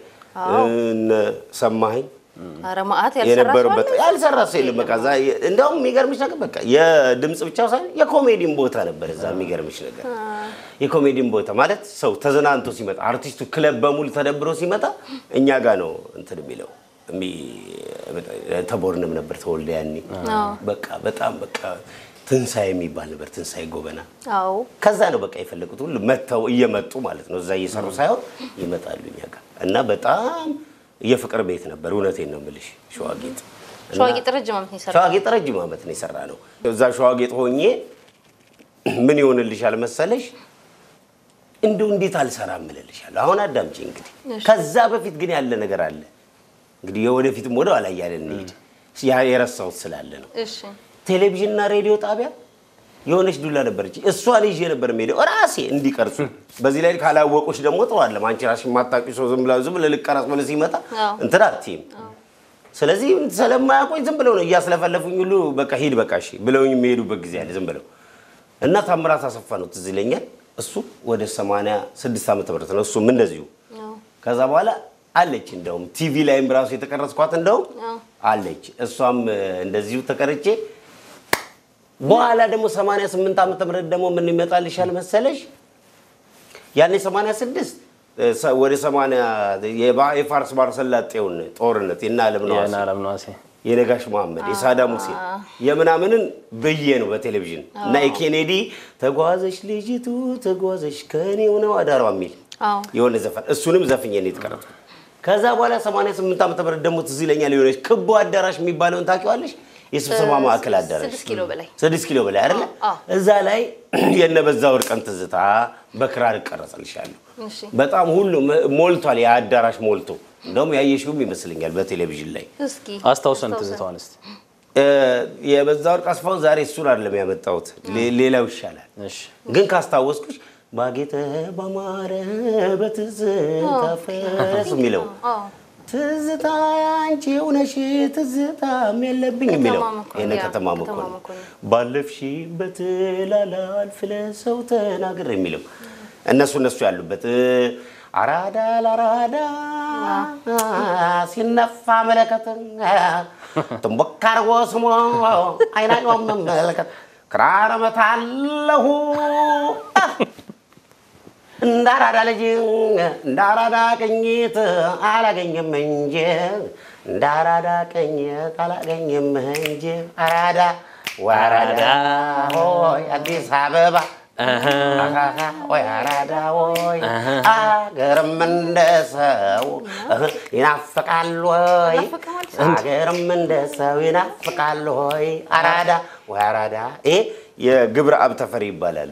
Speaker 4: ሰማኸኝ
Speaker 1: አረማአት
Speaker 4: ያልሰራ ሰው የለም በቃ እዛ እንደውም የሚገርምሽ ነገር በቃ የድምጽ ብቻ ሳይሆን የኮሜዲን ቦታ ነበር እዛ የሚገርምሽ ነገር የኮሜዲን ቦታ ማለት ሰው ተዘናንቶ ሲመጣ አርቲስቱ ክለብ በሙሉ ተደብሮ ሲመጣ እኛ ጋር ነው እንትን የሚለው ተቦርንም ነበር ተወልደ ያኔ በቃ በጣም በቃ ትንሳኤ የሚባል ነበር ትንሳኤ ጎበና
Speaker 1: አዎ
Speaker 4: ከዛ ነው በቃ የፈለኩት ሁሉ መተው እየመጡ ማለት ነው እዛ እየሰሩ ሳይሆን ይመጣሉ እኛ ጋር እና በጣም የፍቅር ቤት ነበር እውነቴን ነው የምልሽ ሸዋጌጥ
Speaker 1: ረጅም ዓመት ነው የሰራው
Speaker 4: ሸዋጌጥ ረጅም ዓመት ነው የሰራ ነው እዛ ሸዋጌጥ ሆኜ ምን ይሆንልሻል መሰለሽ እንደው እንዴት አልሰራም እልልሻለሁ አሁን አዳምጪ እንግዲህ ከዛ በፊት ግን ያለ ነገር አለ እንግዲህ የወደፊትም ወደ ኋላ ያለን እንሂድ ያ የረሳው ስላለ ነው
Speaker 1: እሺ
Speaker 4: ቴሌቪዥንና ሬዲዮ ጣቢያ የሆነች ዱላ ነበርች እሷን ይዤ ነበር ሜዲዮ ራሴ እንዲቀርጹ በዚህ ላይ ካላወቁሽ ደግሞ ጥዋለ አንቺ ራስሽ ማጣቂው ሰው ዝም ብለ ልቀራጽ ብለ ሲመጣ እንትና አትይም ስለዚህ ስለማያቆይ ዝም ብለው ነው ያስለፈለፉኝ ሁሉ በቃ ሂድ በቃ እሺ ብለውኝ የሚሄዱበት ጊዜ አለ ዝም ብለው እና ታምራት አሰፋ ነው ትዝ ይለኛል እሱ ወደ 86 ዓመት ተበረተ ነው እሱም እንደዚሁ ከዛ በኋላ አለች እንደውም ቲቪ ላይም ራሱ የተቀረጽኳት እንደውም አለች እሷም እንደዚሁ ተቀርጬ በኋላ ደግሞ 88 ዓመት ተመረደ ደግሞ ምን ይመጣልሻል መሰለሽ ያኔ 86 ወደ 80 የፋርስ ባርሰላጤውን ጦርነት እና ለምናዋሲ የነጋሽ መሐመድ የሳዳም ሁሴን የምናምንን በየ ነው በቴሌቪዥን እና የኬኔዲ ተጓዘሽ ልጅቱ ተጓዘሽ ከኔው ነው አዳሯ ሚል የሆነ ዘፈን እሱንም ዘፍኜ ነው የተቀረጽኩት ከዛ በኋላ 88 ዓመት ተመረደ ደግሞ ትዝ ይለኛል የሆነች ክቡ አዳራሽ የሚባለውን ታውቂዋለሽ የስብሰባ ማዕከል አዳራሽ 6 ኪሎ በላይ አይደለ እዛ ላይ የነበዛ ወርቀን ትዝታ በክራር ቀረጸልሻለሁ በጣም ሁሉ ሞልቷል ያ አዳራሽ ሞልቶ እንደውም ያየሽውም ይመስልኛል በቴሌቪዥን ላይ
Speaker 2: እስኪ አስታውሰን ትዝታውን እስቲ
Speaker 4: የበዛ ወርቅ አስፋው ዛሬ እሱን አይደለም ያመጣሁት ሌላው ይሻላል እሺ ግን ካስታወስኩሽ ባጌተ ባማረ በትዝታ ፈስ ሚለው ትዝታ አንቺ ሆነሽ ትዝታ የለብኝ የሚለው የነ ከተማ መኮንን ባለፍሺ በትላላል ፍለሰው ተናገር የሚለው እነሱ ያሉበት አራዳ ለአራዳ ሲነፋ መለከት ተንበካርጎ ስሞ አይናኛው መመልከት ክራር መታለሁ እንዳራዳ ልጅ እንዳራዳ ቅኝት አላገኘም እንጂ እንዳራዳ ቅኝት አላገኘም እንጂ አራዳ ወራዳ ሆይ አዲስ አበባ ወይ አራዳ ወይ አገርም እንደሰው ይናፍቃል ወይ አገርም እንደሰው ይናፍቃል ወይ አራዳ ወይ አራዳ የግብረ አብ ተፈሪ ይባላሉ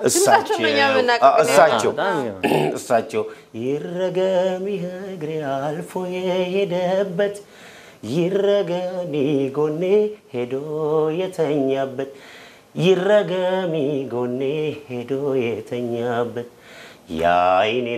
Speaker 4: እሳቸው ይረገም ይግሬ አልፎ የሄደበት ይረገም ጎኔ ሄዶ የተኛበት ይረገም ጎኔ ሄዶ የተኛበት ያይኔ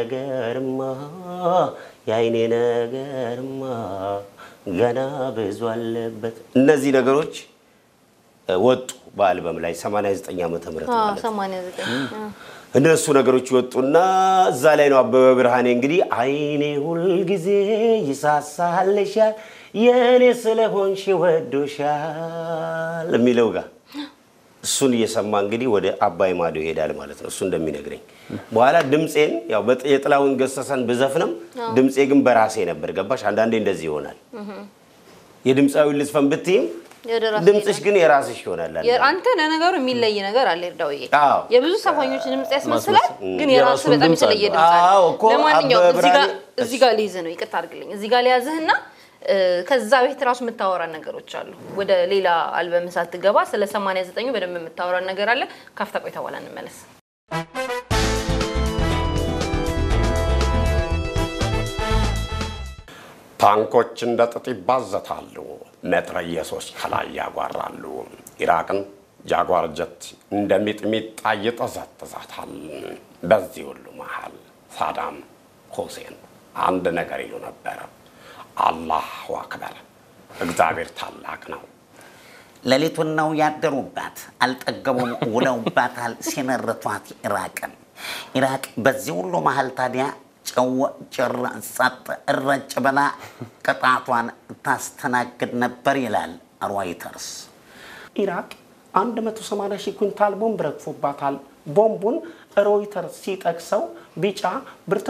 Speaker 4: ነገርማ ገና ብዙ አለበት እነዚህ ነገሮች ወጡ በአልበም ላይ 89 ዓመተ ምህረት ማለት 89 እነሱ ነገሮች ወጡና እዛ ላይ ነው አበበ ብርሃኔ እንግዲህ አይኔ ሁሉ ጊዜ ይሳሳልሻል የኔ ስለሆንሽ ወዶሻል የሚለው ጋር እሱን እየሰማ እንግዲህ ወደ አባይ ማዶ ይሄዳል ማለት ነው እሱ እንደሚነግረኝ በኋላ ድምጼን ያው የጥላውን ገሰሰን በዘፍንም ድምጼ ግን በራሴ ነበር ገባሽ አንዳንዴ እንደዚህ ይሆናል የድምጻው ልዝፈን ብትይም ድምጽሽ ግን የራስሽ ይሆናል
Speaker 1: አንተ ለነገሩ የሚለይ ነገር አለ ይርዳውዬ የብዙ ሰፋኞች ድምጽ ያስመስላል ግን የራስ በጣም የተለየ ድምጽ አለ ለማንኛውም እዚህ ጋር ሊይዝ ነው ይቅርታ አድርግልኝ እዚህ ጋር ሊያዝህና ከዛ ቤት ራሱ የምታወራ ነገሮች አሉ ወደ ሌላ አልበም ሳትገባ ስለ 89 በደንብ የምታወራ ነገር አለ ካፍታ ቆይታ በኋላ እንመለስ
Speaker 5: ታንኮች እንደ ጥጥ ይባዘታሉ መትረየሶች ከላይ ያጓራሉ ኢራቅን ጃጓር ጀት እንደሚጥሚጣ ይጠዘጥዛታል በዚህ ሁሉ መሃል ሳዳም ሁሴን አንድ ነገር ይሉ ነበር አላሁ አክበር እግዚአብሔር ታላቅ ነው
Speaker 3: ለሊቱን ነው ያደሩባት አልጠገቡም ውለውባታል ሲነርቷት ኢራቅ በዚህ ሁሉ መሃል ታዲያ ጭራጸጥ እረጭ በላ ቅጣቷን ታስተናግድ ነበር ይላል ሮይተርስ
Speaker 5: ኢራቅ 180 ሺህ ኩንታል ቦምብ ረግፎባታል ቦምቡን ሮይተርስ ሲጠቅሰው ቢጫ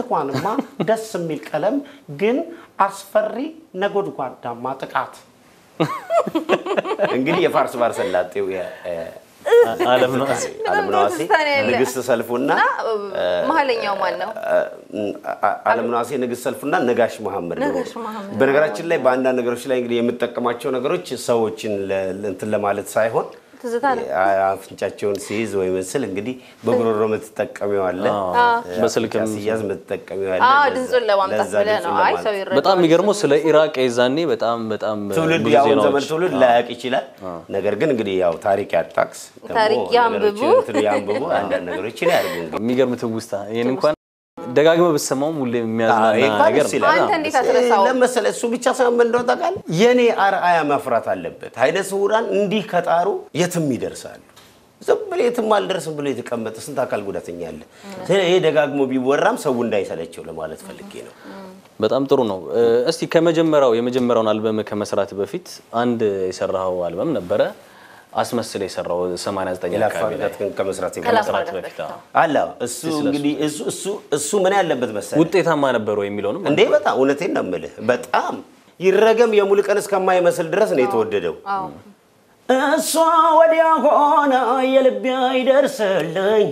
Speaker 5: ብርቱካንማ ደስ የሚል ቀለም ግን አስፈሪ ነጎድጓዳማ ጥቃት
Speaker 4: እንግዲህ የፋርስ ባሕረ ሰላጤው
Speaker 2: ዓለም ነው
Speaker 4: ነዋሴ ንግስት ሰልፉና
Speaker 1: መሐለኛው ማን ነው?
Speaker 4: ዓለም ነዋሴ ንግስት ሰልፉና ነጋሽ መሐመድ ነው። በነገራችን ላይ በአንዳንድ ነገሮች ላይ እንግዲህ የምትጠቀማቸው ነገሮች ሰዎችን እንትን ለማለት ሳይሆን
Speaker 1: ትዝታ ነው።
Speaker 4: አፍንጫቸውን ሲይዝ ወይ መስል እንግዲህ በጉሮሮ የምትጠቀሚው አለ
Speaker 2: በስልክም
Speaker 4: ሲያዝ የምትጠቀሚው አለ
Speaker 1: ድምጹን ለማምጣት ብለህ ነው። አይ ሰው ይረዳል።
Speaker 2: በጣም የሚገርመው ስለ ኢራቅ የዛኔ በጣም
Speaker 4: ትውልድ ያው ዘመን ትውልድ ላያቅ ይችላል። ነገር ግን እንግዲህ ያው ታሪክ ያጣቅስ
Speaker 1: ታሪክ
Speaker 4: ያንብቡ አንዳንድ ነገሮችን ያርጉ።
Speaker 2: የሚገርም ትውስታ ይሄን እንኳን ደጋግመህ ብትሰማው ሁሌ የሚያዝናና ነገር ነው።
Speaker 1: አንተ እንዴት አትረሳው?
Speaker 4: ለምሳሌ እሱ ብቻ ሳይሆን ምን እንደው ታውቃለህ የኔ አርአያ ማፍራት አለበት። ኃይለ ስውራን እንዲህ ከጣሩ የትም ይደርሳሉ። ዝም ብለህ የትም አልደርስም ብሎ የተቀመጠ ስንት አካል ጉዳተኛ አለ። ይሄ ደጋግሞ ቢወራም ሰው እንዳይሰለቸው ለማለት ፈልጌ ነው።
Speaker 2: በጣም ጥሩ ነው። እስቲ የመጀመሪያውን አልበም ከመስራት በፊት አንድ የሰራው አልበም ነበረ አስመስለ የሰራው 89 አካባቢ ላይ
Speaker 4: ከመስራት
Speaker 2: በፊት
Speaker 4: አላ እሱ እንግዲህ እሱ ምን ያለበት መሰለህ
Speaker 2: ውጤታማ ነበረው የሚለውንም
Speaker 4: እንዴ በጣም እውነቴን ነው የምልህ በጣም ይረገም የሙሉቀን እስከማይመስል ድረስ ነው የተወደደው። እሷ ወዲያ ሆነ የልቤ አይደርስልኝ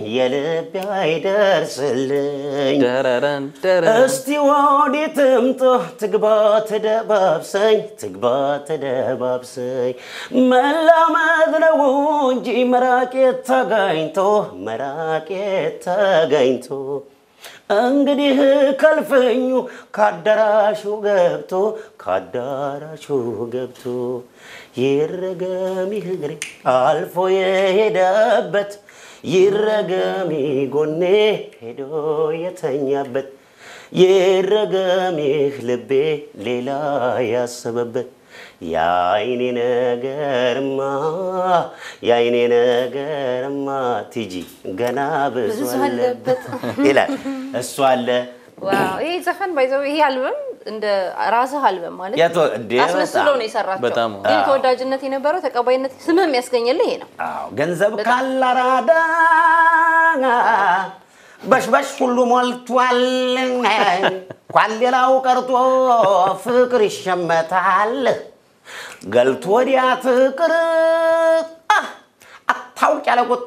Speaker 4: እስቲ ወዲህ ትምጣ ትግባ ተደባብሰኝ መላመድ ነው እንጂ መራቄ ተገኝቶ እንግዲህ ከልፈኙ ካዳራሹ ገብቶ ይረገሚ እግሬ አልፎ የሄደበት ይረገሚ ጎኔ ሄዶ የተኛበት ይረገሚ ልቤ ሌላ ያሰበበት ያይኔ ነገርማ ቲጂ ገና ብዙ አለበት ይላል እሱ አለ።
Speaker 1: ዋው ይሄ ዘፈን ባይዘው ይሄ አልበም እንደ ራስህ አልበም ማለት አስመስሎ ነው የሰራቸው። ግን ተወዳጅነት የነበረው ተቀባይነት ስምም ያስገኘልህ ይሄ ነው።
Speaker 4: አዎ ገንዘብ ካላራዳ በሽበሽ ሁሉ ሞልቷል ኳሌላው ቀርቶ ፍቅር ይሸመታል ገልቶ ወዲያ ፍቅር አታውቅ ያለ ቁጣ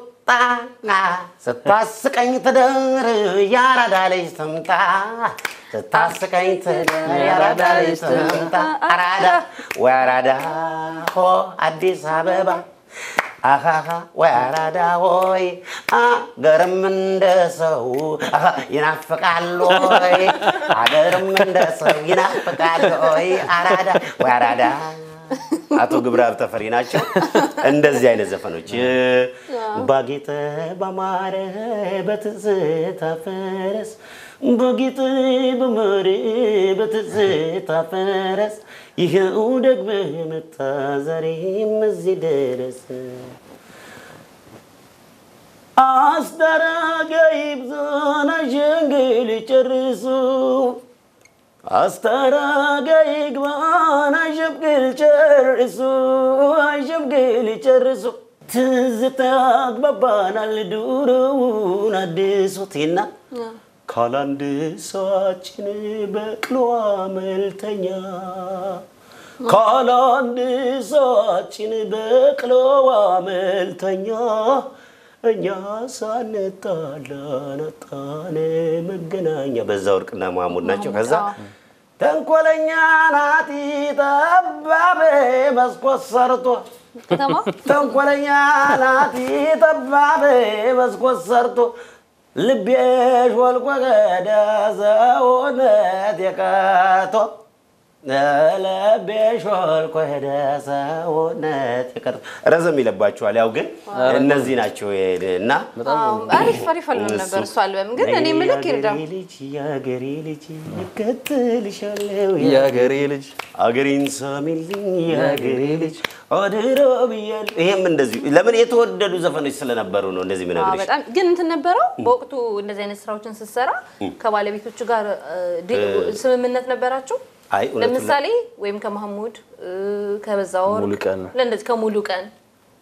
Speaker 4: ስታስቀኝ ትደር ያራዳ ልጅ ትምጣ ስታስቀኝ ትደር ያራዳ ልጅ ትምጣ አራዳ ወራዳ ሆ አዲስ አበባ አሃሃ ወራዳ ሆይ አገርም እንደሰው ይናፍቃል ሆይ አገርም እንደሰው ይናፍቃል ሆይ አራዳ ወራዳ አቶ ግብራብ ተፈሪ ናቸው። እንደዚህ አይነት ዘፈኖች ባጌጠ በማረ በትዝታ ፈረስ ባጌጠ በማረ በትዝታ ፈረስ ይሄው ደግሞ መጣ ዛሬም እዚህ ድረስ አስተራጋይ ብዛና ጀንገል ጨርሱ አስተራጋይ ግባና ጀብግል ጨርሱ ትዝታ አግባባናል ዱሩን አዲሶቴና ካላንድ ሰዋችን በቅሎ አመልተኛ ካላንድ ሰዋችን በቅሎ አመልተኛ እኛ ሳንጣላ ነጣነ መገናኛ በዛ ወርቅና ማሙድ ናቸው። ከዛ ተንኮለኛ ናቲ ጠባቤ መስኮት ሰርቶ ተንኮለኛ ናቲ ጠባቤ መስኮት ሰርቶ ልቤሽ ወልቆ ገደ ሰውነት የቀቶ ለቤሽ ወልቆ ገደ ሰውነት የቀቶ ረዘም ይለባችኋል። ያው ግን እነዚህ ናቸው እና
Speaker 1: አሪፍ አልበም ነበር እሱ አልበም። ግን እኔ ምልክ ይርዳ
Speaker 4: ያገሬ ልጅ እከተልሻለሁ
Speaker 2: ያገሬ ልጅ
Speaker 4: አገሬን ሳሚልኝ ያገሬ ልጅ አድሮ ብያለሁ። ይሄም እንደዚህ ለምን የተወደዱ ዘፈኖች ስለነበሩ ነው እንደዚህ ምን ነገር
Speaker 1: በጣም ግን እንትን ነበረው በወቅቱ እንደዚህ አይነት ስራዎችን ስትሰራ ከባለቤቶቹ ጋር ስምምነት ነበራችሁ? ለምሳሌ ወይም ከመሐሙድ ከበዛው ለእንደዚህ ከሙሉ ቀን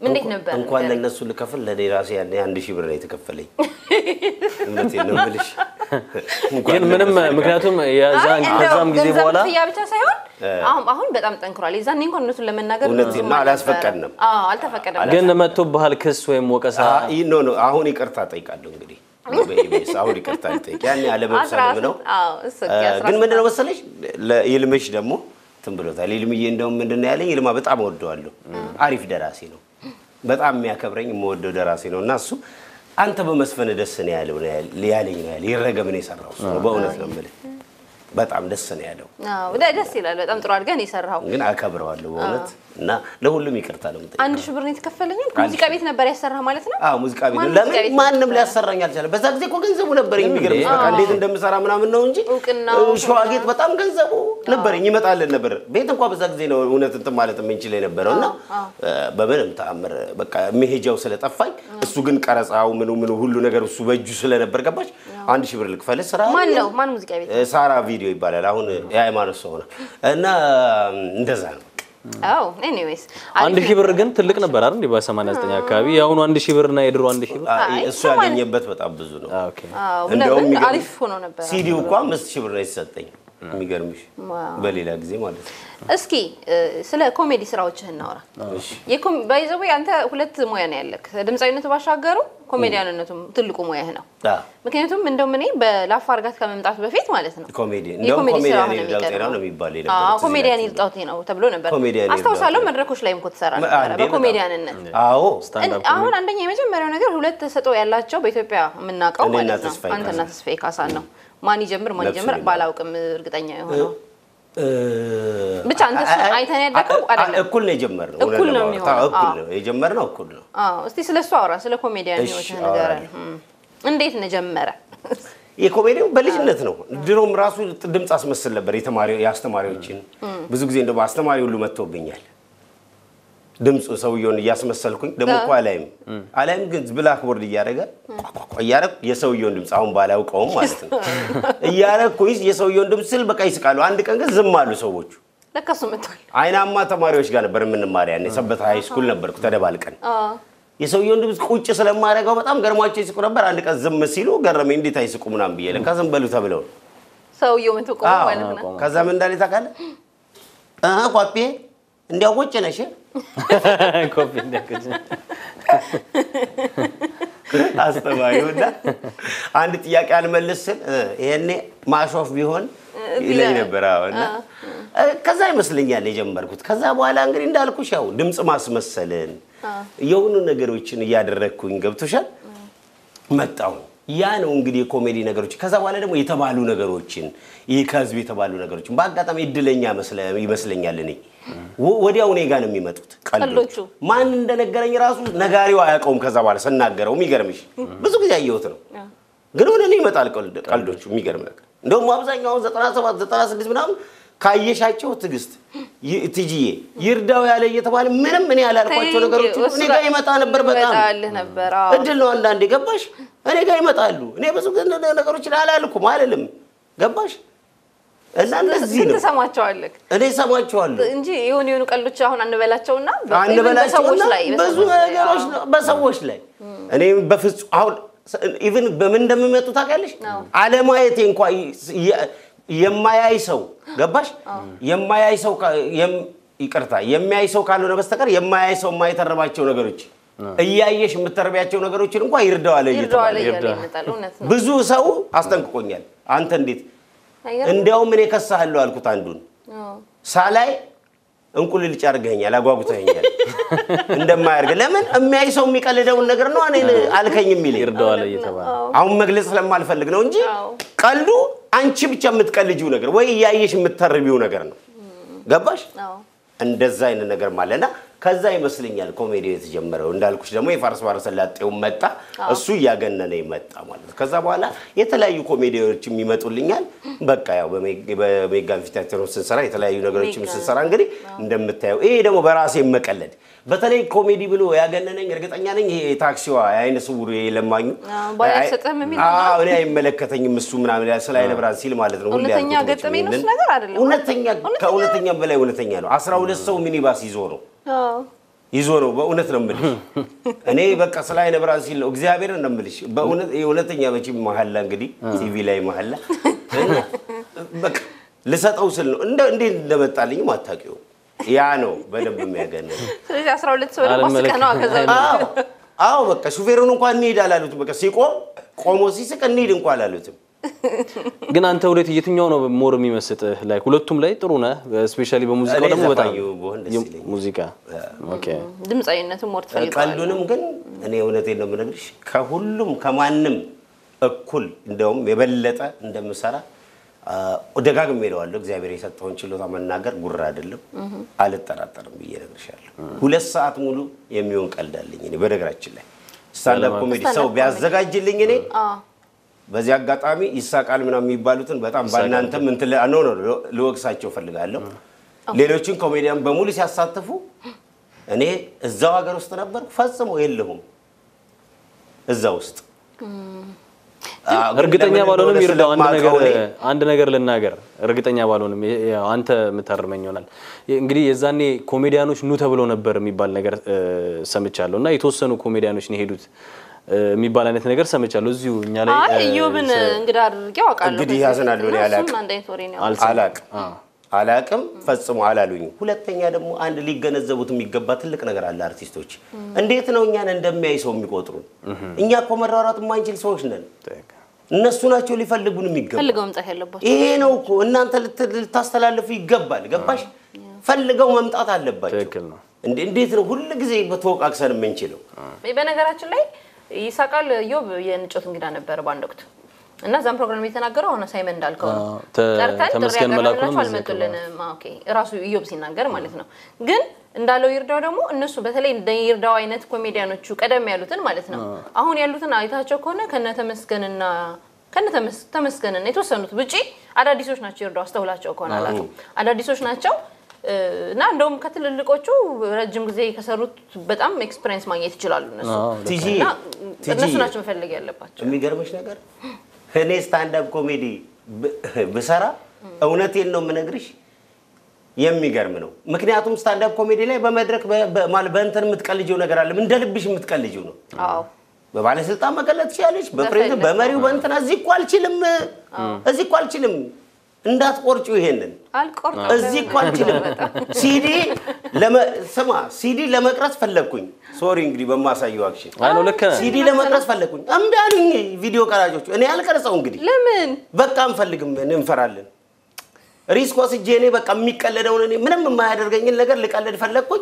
Speaker 1: እንዴት ነበር
Speaker 4: እንኳን ለነሱ ልከፍል ለራሴ ያኔ 1000 ብር ነው የተከፈለኝ እውነቴን ነው የምልሽ
Speaker 2: ግን ምንም ምክንያቱም ከዛም ጊዜ በኋላ
Speaker 1: ያ ብቻ ሳይሆን አሁን በጣም ጠንክሯል ይዛን እንኳን እነሱን ለመናገር
Speaker 4: እውነቴን ነው አላስፈቀድንም
Speaker 1: አልተፈቀደም
Speaker 2: ግን መጥቶብሃል ክስ ወይም ወቀሳ
Speaker 4: ኖ አሁን ይቅርታ ጠይቃለሁ እንግዲህ በኢቢኤስ አሁን ይቅርታ ጠይቅ ያኔ አለመብሰልም ነው ግን ምንድነው መሰለሽ ለይልምሽ ደግሞ ትምብሎታል ይልምዬ እንደውም ምንድነው ያለኝ ይልማ በጣም ወደዋለሁ አሪፍ ደራሲ ነው በጣም የሚያከብረኝ የምወደው ደራሲ ነውና እሱ አንተ በመስፈን ደስ ነው ያለው ያለኝ ነው ያለ ይረገም ነው የሰራው እሱ በእውነት ነው የምልህ በጣም ደስ ነው ያለው
Speaker 1: አዎ ደስ ይላል በጣም ጥሩ አድርገን ይሰራው
Speaker 4: ግን አከብረዋለሁ በእውነት እና ለሁሉም ይቅርታ ነው የምጠይቀው
Speaker 1: 1000 ብር ነው የተከፈለኝ ሙዚቃ ቤት ነበር ያሰራህ ማለት ነው
Speaker 4: አዎ ሙዚቃ ቤት ለምን ማንንም ሊያሰራኝ አልቻለም በዛ ጊዜ እኮ ገንዘቡ ነበር የሚገርም በቃ እንዴት እንደምሰራ ምናምን ነው እንጂ ሸዋጌጥ በጣም ገንዘቡ ነበርኝ ይመጣልን ነበር ቤት እንኳን በዛ ጊዜ ነው እውነት እንትን ማለት የምንችል የነበረውና በምንም ተአምር በቃ መሄጃው ስለጠፋኝ እሱ ግን ቀረጻው ምኑ ሁሉ ነገር እሱ በእጁ ስለነበር ገባሽ 1000 ብር ልክፈል ስራ
Speaker 1: ማን ሙዚቃ ቤት
Speaker 4: ሳራ ቪዲዮ ይባላል አሁን የሃይማኖት ሰው ነው እና እንደዛ ነው
Speaker 1: አው ኤኒዌይስ
Speaker 2: 1000 ብር ግን ትልቅ ነበር አይደል እንዴ በ89 አካባቢ ያሁኑ 1000 ብር እና የድሮ 1000 ብር
Speaker 4: እሱ ያገኘበት በጣም ብዙ ነው
Speaker 2: ኦኬ
Speaker 1: እንደውም አሪፍ ሆኖ ነበር
Speaker 4: ሲዲው እንኳን 5000 ብር ነው የተሰጠኝ የሚገርምሽ በሌላ ጊዜ ማለት ነው
Speaker 1: እስኪ ስለ ኮሜዲ ስራዎችህ እናወራ እሺ ባይዘው አንተ ሁለት ሙያ ነው ያለክ ድምጻዊነቱ ባሻገሩ ኮሜዲያንነቱም ትልቁ ሙያህ ነው ምክንያቱም እንደው ምን በላፍ አርጋት ከመምጣት በፊት ማለት ነው
Speaker 4: ኮሜዲያን እንደውም ኮሜዲያን ይርዳውቴና ነው የሚባል ነበር
Speaker 1: ኮሜዲያን ይርዳውቴ ነው ተብሎ ነበር አስተዋውሳለሁ መድረኮች ላይም እኮ ተሰራ ነበር በኮሜዲያንነት
Speaker 4: አዎ
Speaker 1: አሁን አንደኛ የመጀመሪያው ነገር ሁለት ተሰጥኦ ያላቸው በኢትዮጵያ የምናውቀው ማለት ነው አንተና ተስፋዬ ካሳን ነው ማን ይጀምር ባላውቅም እርግጠኛ የሆነው ብቻ አንተ አይተን ያደረከው አይደለም
Speaker 4: እኩል ነው የጀመርነው
Speaker 1: እኩል ነው
Speaker 4: የጀመርነው እኩል ነው
Speaker 1: እስቲ ስለሱ አውራ ስለ ኮሜዲያን ህይወት ነገር እንዴት ነው ጀመረ
Speaker 4: የኮሜዲው በልጅነት ነው ድሮም ራሱ ድምጽ አስመስል ነበር ያስተማሪዎችን ብዙ ጊዜ እንደው አስተማሪ ሁሉ መጥቶብኛል ድምጽ ሰውየውን ያስመሰልኩኝ ደሞ አላይም ግን ብላክ ቦርድ እያረኩ የሰውየውን ድምጽ አሁን ባላውቀውም ማለት ነው እያረኩኝ የሰውየውን ድምጽ ስል በቃ ይስቃሉ አንድ ቀን ግን ዝም አሉ ሰዎቹ
Speaker 1: ለካሱ መጥቷል
Speaker 4: አይናማ ተማሪዎች ጋር ነበር የምንማር ያኔ ሰበታ ሃይ ስኩል ነበርኩ ተደባልቀን የሰውየውን ድምጽ ቁጭ ስለማረጋው በጣም ገርሟቸው ይስቁ ነበር አንድ ቀን ዝም ሲሉ ገረመኝ እንዴት አይስቁ ምናምን ብዬ ለካ ዝም በሉ ተብለው
Speaker 1: ሰውየው ምን ተቆም ማለት ነው
Speaker 4: ከዛ ምን እንዳለ ታውቃለህ ቋጴ እንዲያው ቁጭ ነሽ
Speaker 2: ኮፒ እንደከጀ
Speaker 4: አስተማሪውና አንድ ጥያቄ አልመልስም ይሄኔ ማሾፍ ቢሆን ይለኝ ነበር አሁንና ከዛ ይመስለኛል የጀመርኩት ከዛ በኋላ እንግዲህ እንዳልኩሽ ያው ድምጽ ማስመሰልን የሆኑ ነገሮችን ያደረኩኝ ገብቶሻል መጣው ያ ነው እንግዲህ የኮሜዲ ነገሮች ከዛ በኋላ ደግሞ የተባሉ ነገሮችን ከህዝብ የተባሉ ነገሮችን በአጋጣሚ እድለኛ ይመስለኛል እኔ ወዲያው እኔ ጋር ነው የሚመጡት ቀልዶቹ ማን እንደነገረኝ ራሱ ነጋሪው አያውቀውም ከዛ በኋላ ሰናገረው የሚገርምሽ ብዙ ጊዜ አየሁት ነው ግን ወደ እኔ ይመጣል ቀልዶቹ የሚገርም ነገር እንደውም አብዛኛው 97 96 ምናምን ካየሻቸው ትግስት ትጂዬ ይርዳው ያለ እየተባለ ምንም እኔ ያላልኳቸው ነገሮች እኔ ጋር ይመጣ ነበር በጣም እድል ነው አንዳንዴ ገባሽ እኔ ጋር ይመጣሉ እኔ ብዙ ነገሮች አላልኩም አይደለም ገባሽ እና እንደዚህ ነው
Speaker 1: ተሰማቸዋለክ
Speaker 4: እኔ ሰማቸዋለሁ
Speaker 1: እንጂ የሆኑ ቀልዶች አሁን አንበላቸውና
Speaker 4: በሰዎች ላይ ብዙ ነገሮች በሰዎች ላይ እኔ በፍጹም አሁን ኢቭን በምን እንደሚመጡ ታውቃለሽ አለማየቴ እንኳን የማያይ ሰው ገባሽ የማያይ ሰው ይቅርታ የሚያይ ሰው ካልሆነ በስተቀር የማያይ ሰው የማይተርባቸው ነገሮች እያየሽ የምትተርቢያቸው ነገሮችን እንኳን ይርዳው አለ ብዙ ሰው አስጠንቅቆኛል አንተ እንዴት እንዲያው ምን የከሳህለው አልኩት አንዱን ሳላይ እንቁልል ጫርገኛል አጓጉተኛል እንደማያርግ ለምን የሚያይ ሰው የሚቀልደውን ነገር ነው እኔ አልከኝም ይል
Speaker 2: ይርዳው አለ እየተባለ
Speaker 4: አሁን መግለጽ ስለማልፈልግ ነው እንጂ ቀልዱ አንቺ ብቻ የምትቀልጂው ነገር ወይ ያየሽ የምትተርቢው ነገር ነው ገባሽ እንደዛ አይነት ነገር ማለና ከዛ ይመስለኛል ኮሜዲ የተጀመረው እንዳልኩሽ ደግሞ የፋርስ ባረሰላጤው መጣ እሱ ያገነነ ይመጣ ማለት ከዛ በኋላ የተለያዩ ኮሜዲዎች የሚመጡልኛል በቃ ያው በሜጋ ፊታተሮች ስንሰራ የተለያዩ ነገሮችም ስንሰራ እንግዲህ እንደምታየው ይሄ ደግሞ በራሴ መቀለድ በተለይ ኮሜዲ ብሎ ያገነነኝ እርግጠኛ ነኝ ይሄ ታክሲዋ አይነ ስውሩ የለማኙ
Speaker 1: ባይሰጠም ምን
Speaker 4: አዎ እኔ አይመለከተኝም እሱ ምናምን ያስላ አይነ ብራን ሲል ማለት ነው ሁሉ
Speaker 1: እውነተኛ ገጠመኝ ነው ነገር አይደለም
Speaker 4: እውነተኛ ከእውነተኛ በላይ እውነተኛ ነው 12 ሰው ሚኒባስ ይዞ ነው ይዞ ነው በእውነት ነው የምልሽ እኔ በቃ ስላይነ ብራን ሲል ነው እግዚአብሔርን ነው የምልሽ በእውነት የእውነተኛ መቼም መሐላ እንግዲህ ቲቪ ላይ መሐላ በቃ ልሰጠው ስል ነው እንዴት እንደመጣልኝ ማታቂው ያ ነው በደንብ የሚያገነው
Speaker 1: ስለዚህ 12 ሰው ደግሞ ስከናው ከዛው
Speaker 4: አዎ በቃ ሹፌሩን እንኳን እንሂድ አላሉትም በቃ ቆሞ ሲስቅ እንሂድ እንኳን አላሉትም
Speaker 2: ግን አንተ ወዴት የትኛው ነው ሞር የሚመስጥህ ላይ ሁለቱም ላይ ጥሩ ነህ ስፔሻሊ በሙዚቃው ደግሞ በጣም ሙዚቃ ኦኬ
Speaker 1: ድምጻይነቱ ሞር ተፈልጓል
Speaker 4: ቀልዱንም ግን እኔ እውነቴን ነው የምነግርሽ ከሁሉም ከማንም እኩል እንደውም የበለጠ እንደምሰራ ደጋግሜ እለዋለሁ እግዚአብሔር የሰጠውን ችሎታ መናገር ጉራ አይደለም አልጠራጠርም ብዬ እነግርሻለሁ 2 ሰዓት ሙሉ የሚሆን ቀልዳለኝ እኔ በነገራችን ላይ ስታንዳፕ ኮሜዲ ሰው ቢያዘጋጅልኝ እኔ በዚህ አጋጣሚ ይሳቃል ምናምን የሚባሉትን በጣም ባናንተም እንት ነው ልወቅሳቸው ፈልጋለሁ ሌሎችን ኮሜዲያን በሙሉ ሲያሳትፉ እኔ እዛው ሀገር ውስጥ ነበር ፈጽሞ የለሁም እዛው ውስጥ
Speaker 2: እርግጠኛ ባልሆንም ይርዳው አንድ ነገር ልናገር እርግጠኛ ባልሆንም አንተ ምታርመኝ ይሆናል እንግዲህ የዛኔ ኮሜዲያኖች ኑ ተብሎ ነበር የሚባል ነገር ሰምቻለሁና የተወሰኑ ኮሜዲያኖች ነው ሄዱት የሚባል አይነት ነገር ሰምቻለሁ እዚሁ እኛ ላይ
Speaker 1: ኢዮብን እንግዳ አድርጌው አውቃለሁ
Speaker 4: እንግዲህ ያዘናሉ ነው አላቅም ፈጽሞ አላሉኝ ሁለተኛ ደግሞ አንድ ሊገነዘቡት የሚገባ ትልቅ ነገር አለ አርቲስቶች እንዴት ነው እኛን እንደሚያይ ሰው የሚቆጥሩ እኛ እኮ መራራት ማንችል ሰዎች ነን እነሱ ናቸው ሊፈልጉን የሚገባ
Speaker 1: ፈልገው መምጣት ያለባቸው
Speaker 4: ይሄ ነው እኮ እናንተ ልታስተላልፉ ይገባል ገባሽ ፈልገው መምጣት አለባቸው
Speaker 2: ትክክል ነው
Speaker 4: እንዴት ነው ሁሉ ጊዜ በተወቃቅሰን የምንችለው
Speaker 1: በነገራችን ላይ ይሳቃል ኢዮብ የንጮት እንግዳ ነበር ባንድ ወቅት እና ዛም ፕሮግራም የተናገረው ሆነ ሳይመን እንዳልከው ነው
Speaker 2: ተመስገን መላኩ ነው
Speaker 1: አልመጡልንም ኦኬ ራሱ ኢዮብ ሲናገር ማለት ነው ግን እንዳለው ይርዳው ደግሞ እነሱ በተለይ እንደ ይርዳው አይነት ኮሜዲያኖቹ ቀደም ያሉትን ማለት ነው አሁን ያሉትን አይታቸው ከሆነ ከነተመስገንና ከነተመስገንና የተወሰኑት ብጪ አዳዲሶች ናቸው ይርዳው አስተውላቸው ከሆነ አላሉ አዳዲሶች ናቸው እና እንደውም ከትልልቆቹ ረጅም ጊዜ ከሰሩት በጣም ኤክስፒሪየንስ ማግኘት ይችላሉ እነሱ ናቸው መፈለግ ያለባቸው
Speaker 4: የሚገርምሽ ነገር እኔ ስታንድ አፕ ኮሜዲ በሰራ እውነቴን ነው የምነግርሽ የሚገርም ነው ምክንያቱም ስታንድ አፕ ኮሜዲ ላይ በመድረክ በእንትን የምትቀልጂው ነገር አለ እንደ ልብሽ የምትቀልጂው ነው
Speaker 1: አዎ
Speaker 4: በባለስልጣን መቀለጥ ይችላልሽ በፕሬዝዳንት በመሪው በእንትና እዚህ እኮ አልችልም እንዳትቆርጪው ይሄንን
Speaker 1: አልቆርጠው
Speaker 4: እዚህ እኮ አልችልም ሲዲ ለመቅረጽ ፈለኩኝ ሶሪ እንግዲህ በማሳየው አክሽን
Speaker 2: አይ ነው ልክ
Speaker 4: ሲዲ ለመቅረጽ ፈለኩኝ እምቢ አሉኝ ቪዲዮ ቀራጮች እኔ አልቀርጸው እንግዲህ
Speaker 1: ለምን
Speaker 4: በቃ እንፈልግም እንፈራለን ሪስክ ወስጄ እኔ በቃ የሚቀለደው እኔ ምንም የማያደርገኝ ነገር ልቀልድ ፈለኩኝ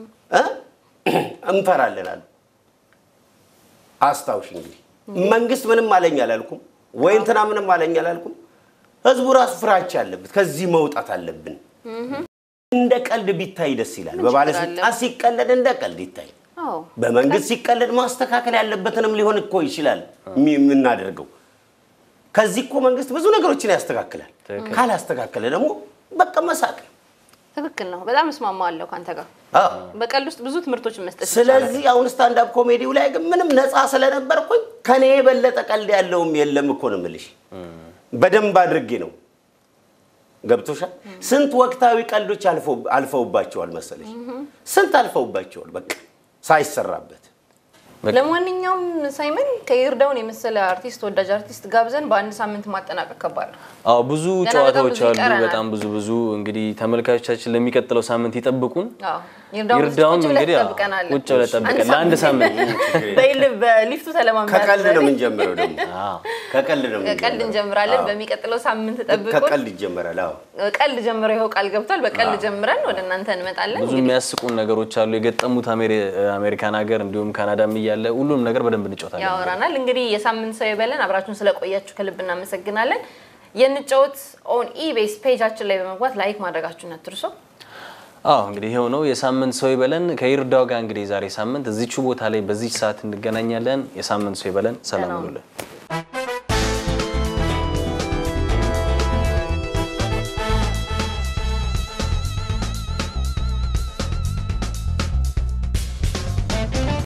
Speaker 4: እንፈራለን አሉ አስታውሽ እንግዲህ መንግስት ምንም አለኝ አላልኩም ወይ እንትና ምንም አለኝ አላልኩም ህዝቡ ራሱ ፍራቻ አለበት ከዚህ መውጣት አለብን እንደ ቀልድ ቢታይ ደስ ይላል በባለስልጣን ሲቀለድ እንደ ቀልድ ይታይ በመንግስት ሲቀለድ ማስተካከል ያለበትንም ሊሆን እኮ ይችላል ምናደርገው ከዚህ እኮ መንግስት ብዙ ነገሮችን ያስተካክላል ካላስተካከለ ደግሞ በቃ መሳቅ
Speaker 1: ትክክል ነው በጣም እስማማለሁ ካንተ ጋር በቀልድ ውስጥ ብዙ ትምህርቶችን መስጠት
Speaker 4: ስለዚህ አሁን ስታንድ አፕ ኮሜዲው ላይ ግን ምንም ነፃ ስለነበርኩኝ ከኔ የበለጠ ቀልድ ያለውም የለም እኮ ነው የምልሽ በደንብ አድርጌ ነው ገብቶሻል ስንት ወቅታዊ ቀልዶች አልፈውባቸዋል መሰለሽ ስንት አልፈውባቸዋል በቃ ሳይሰራበት
Speaker 1: ለማንኛውም ሳይመን ከይርዳውን የመሰለ አርቲስት ወዳጅ አርቲስት ጋብዘን በአንድ ሳምንት ማጠናቀቅ ከባድ ነው
Speaker 2: አዎ ብዙ ጨዋታዎች አሉ በጣም ብዙ እንግዲህ ተመልካቾቻችን ለሚቀጥለው ሳምንት ይጠብቁን ይርዳውን እንግዲህ ቁጭ ብለን ጠብቀን ለአንድ ሳምንት
Speaker 1: በሊፍቱ ተለማምደን
Speaker 4: ከቀልድ ነው የምንጀምረው ደግሞ
Speaker 1: ከቀልድ እንጀምራለን በሚቀጥለው ሳምንት ጠብቁን
Speaker 4: ከቀልድ ይጀምራል
Speaker 1: ቀልድ ጀምረው ይኸው ቃል ገብቷል በቀልድ ጀምረን ወደ እናንተ እንመጣለን
Speaker 2: ብዙ የሚያስቁን ነገሮች አሉ የገጠሙት አሜሪካን ሀገር እንዲሁም ካናዳም ያለ ሁሉም ነገር በደንብ እንጫወታለን
Speaker 1: ያወራናል እንግዲህ የሳምንት ሰው ይበለን አብራችሁን ስለቆያችሁ ከልብ እናመሰግናለን የንጫወት ኦን ኢቤስ ፔጃችን ላይ በመግባት ላይክ ማድረጋችሁን አትርሱ
Speaker 2: እንግዲህ ይሄው ነው የሳምንት ሰው ይበለን ከይርዳው ጋር እንግዲህ ዛሬ ሳምንት እዚህች ቦታ ላይ በዚህ ሰዓት እንገናኛለን የሳምንት ሰው ይበለን ሰላም ሁሉ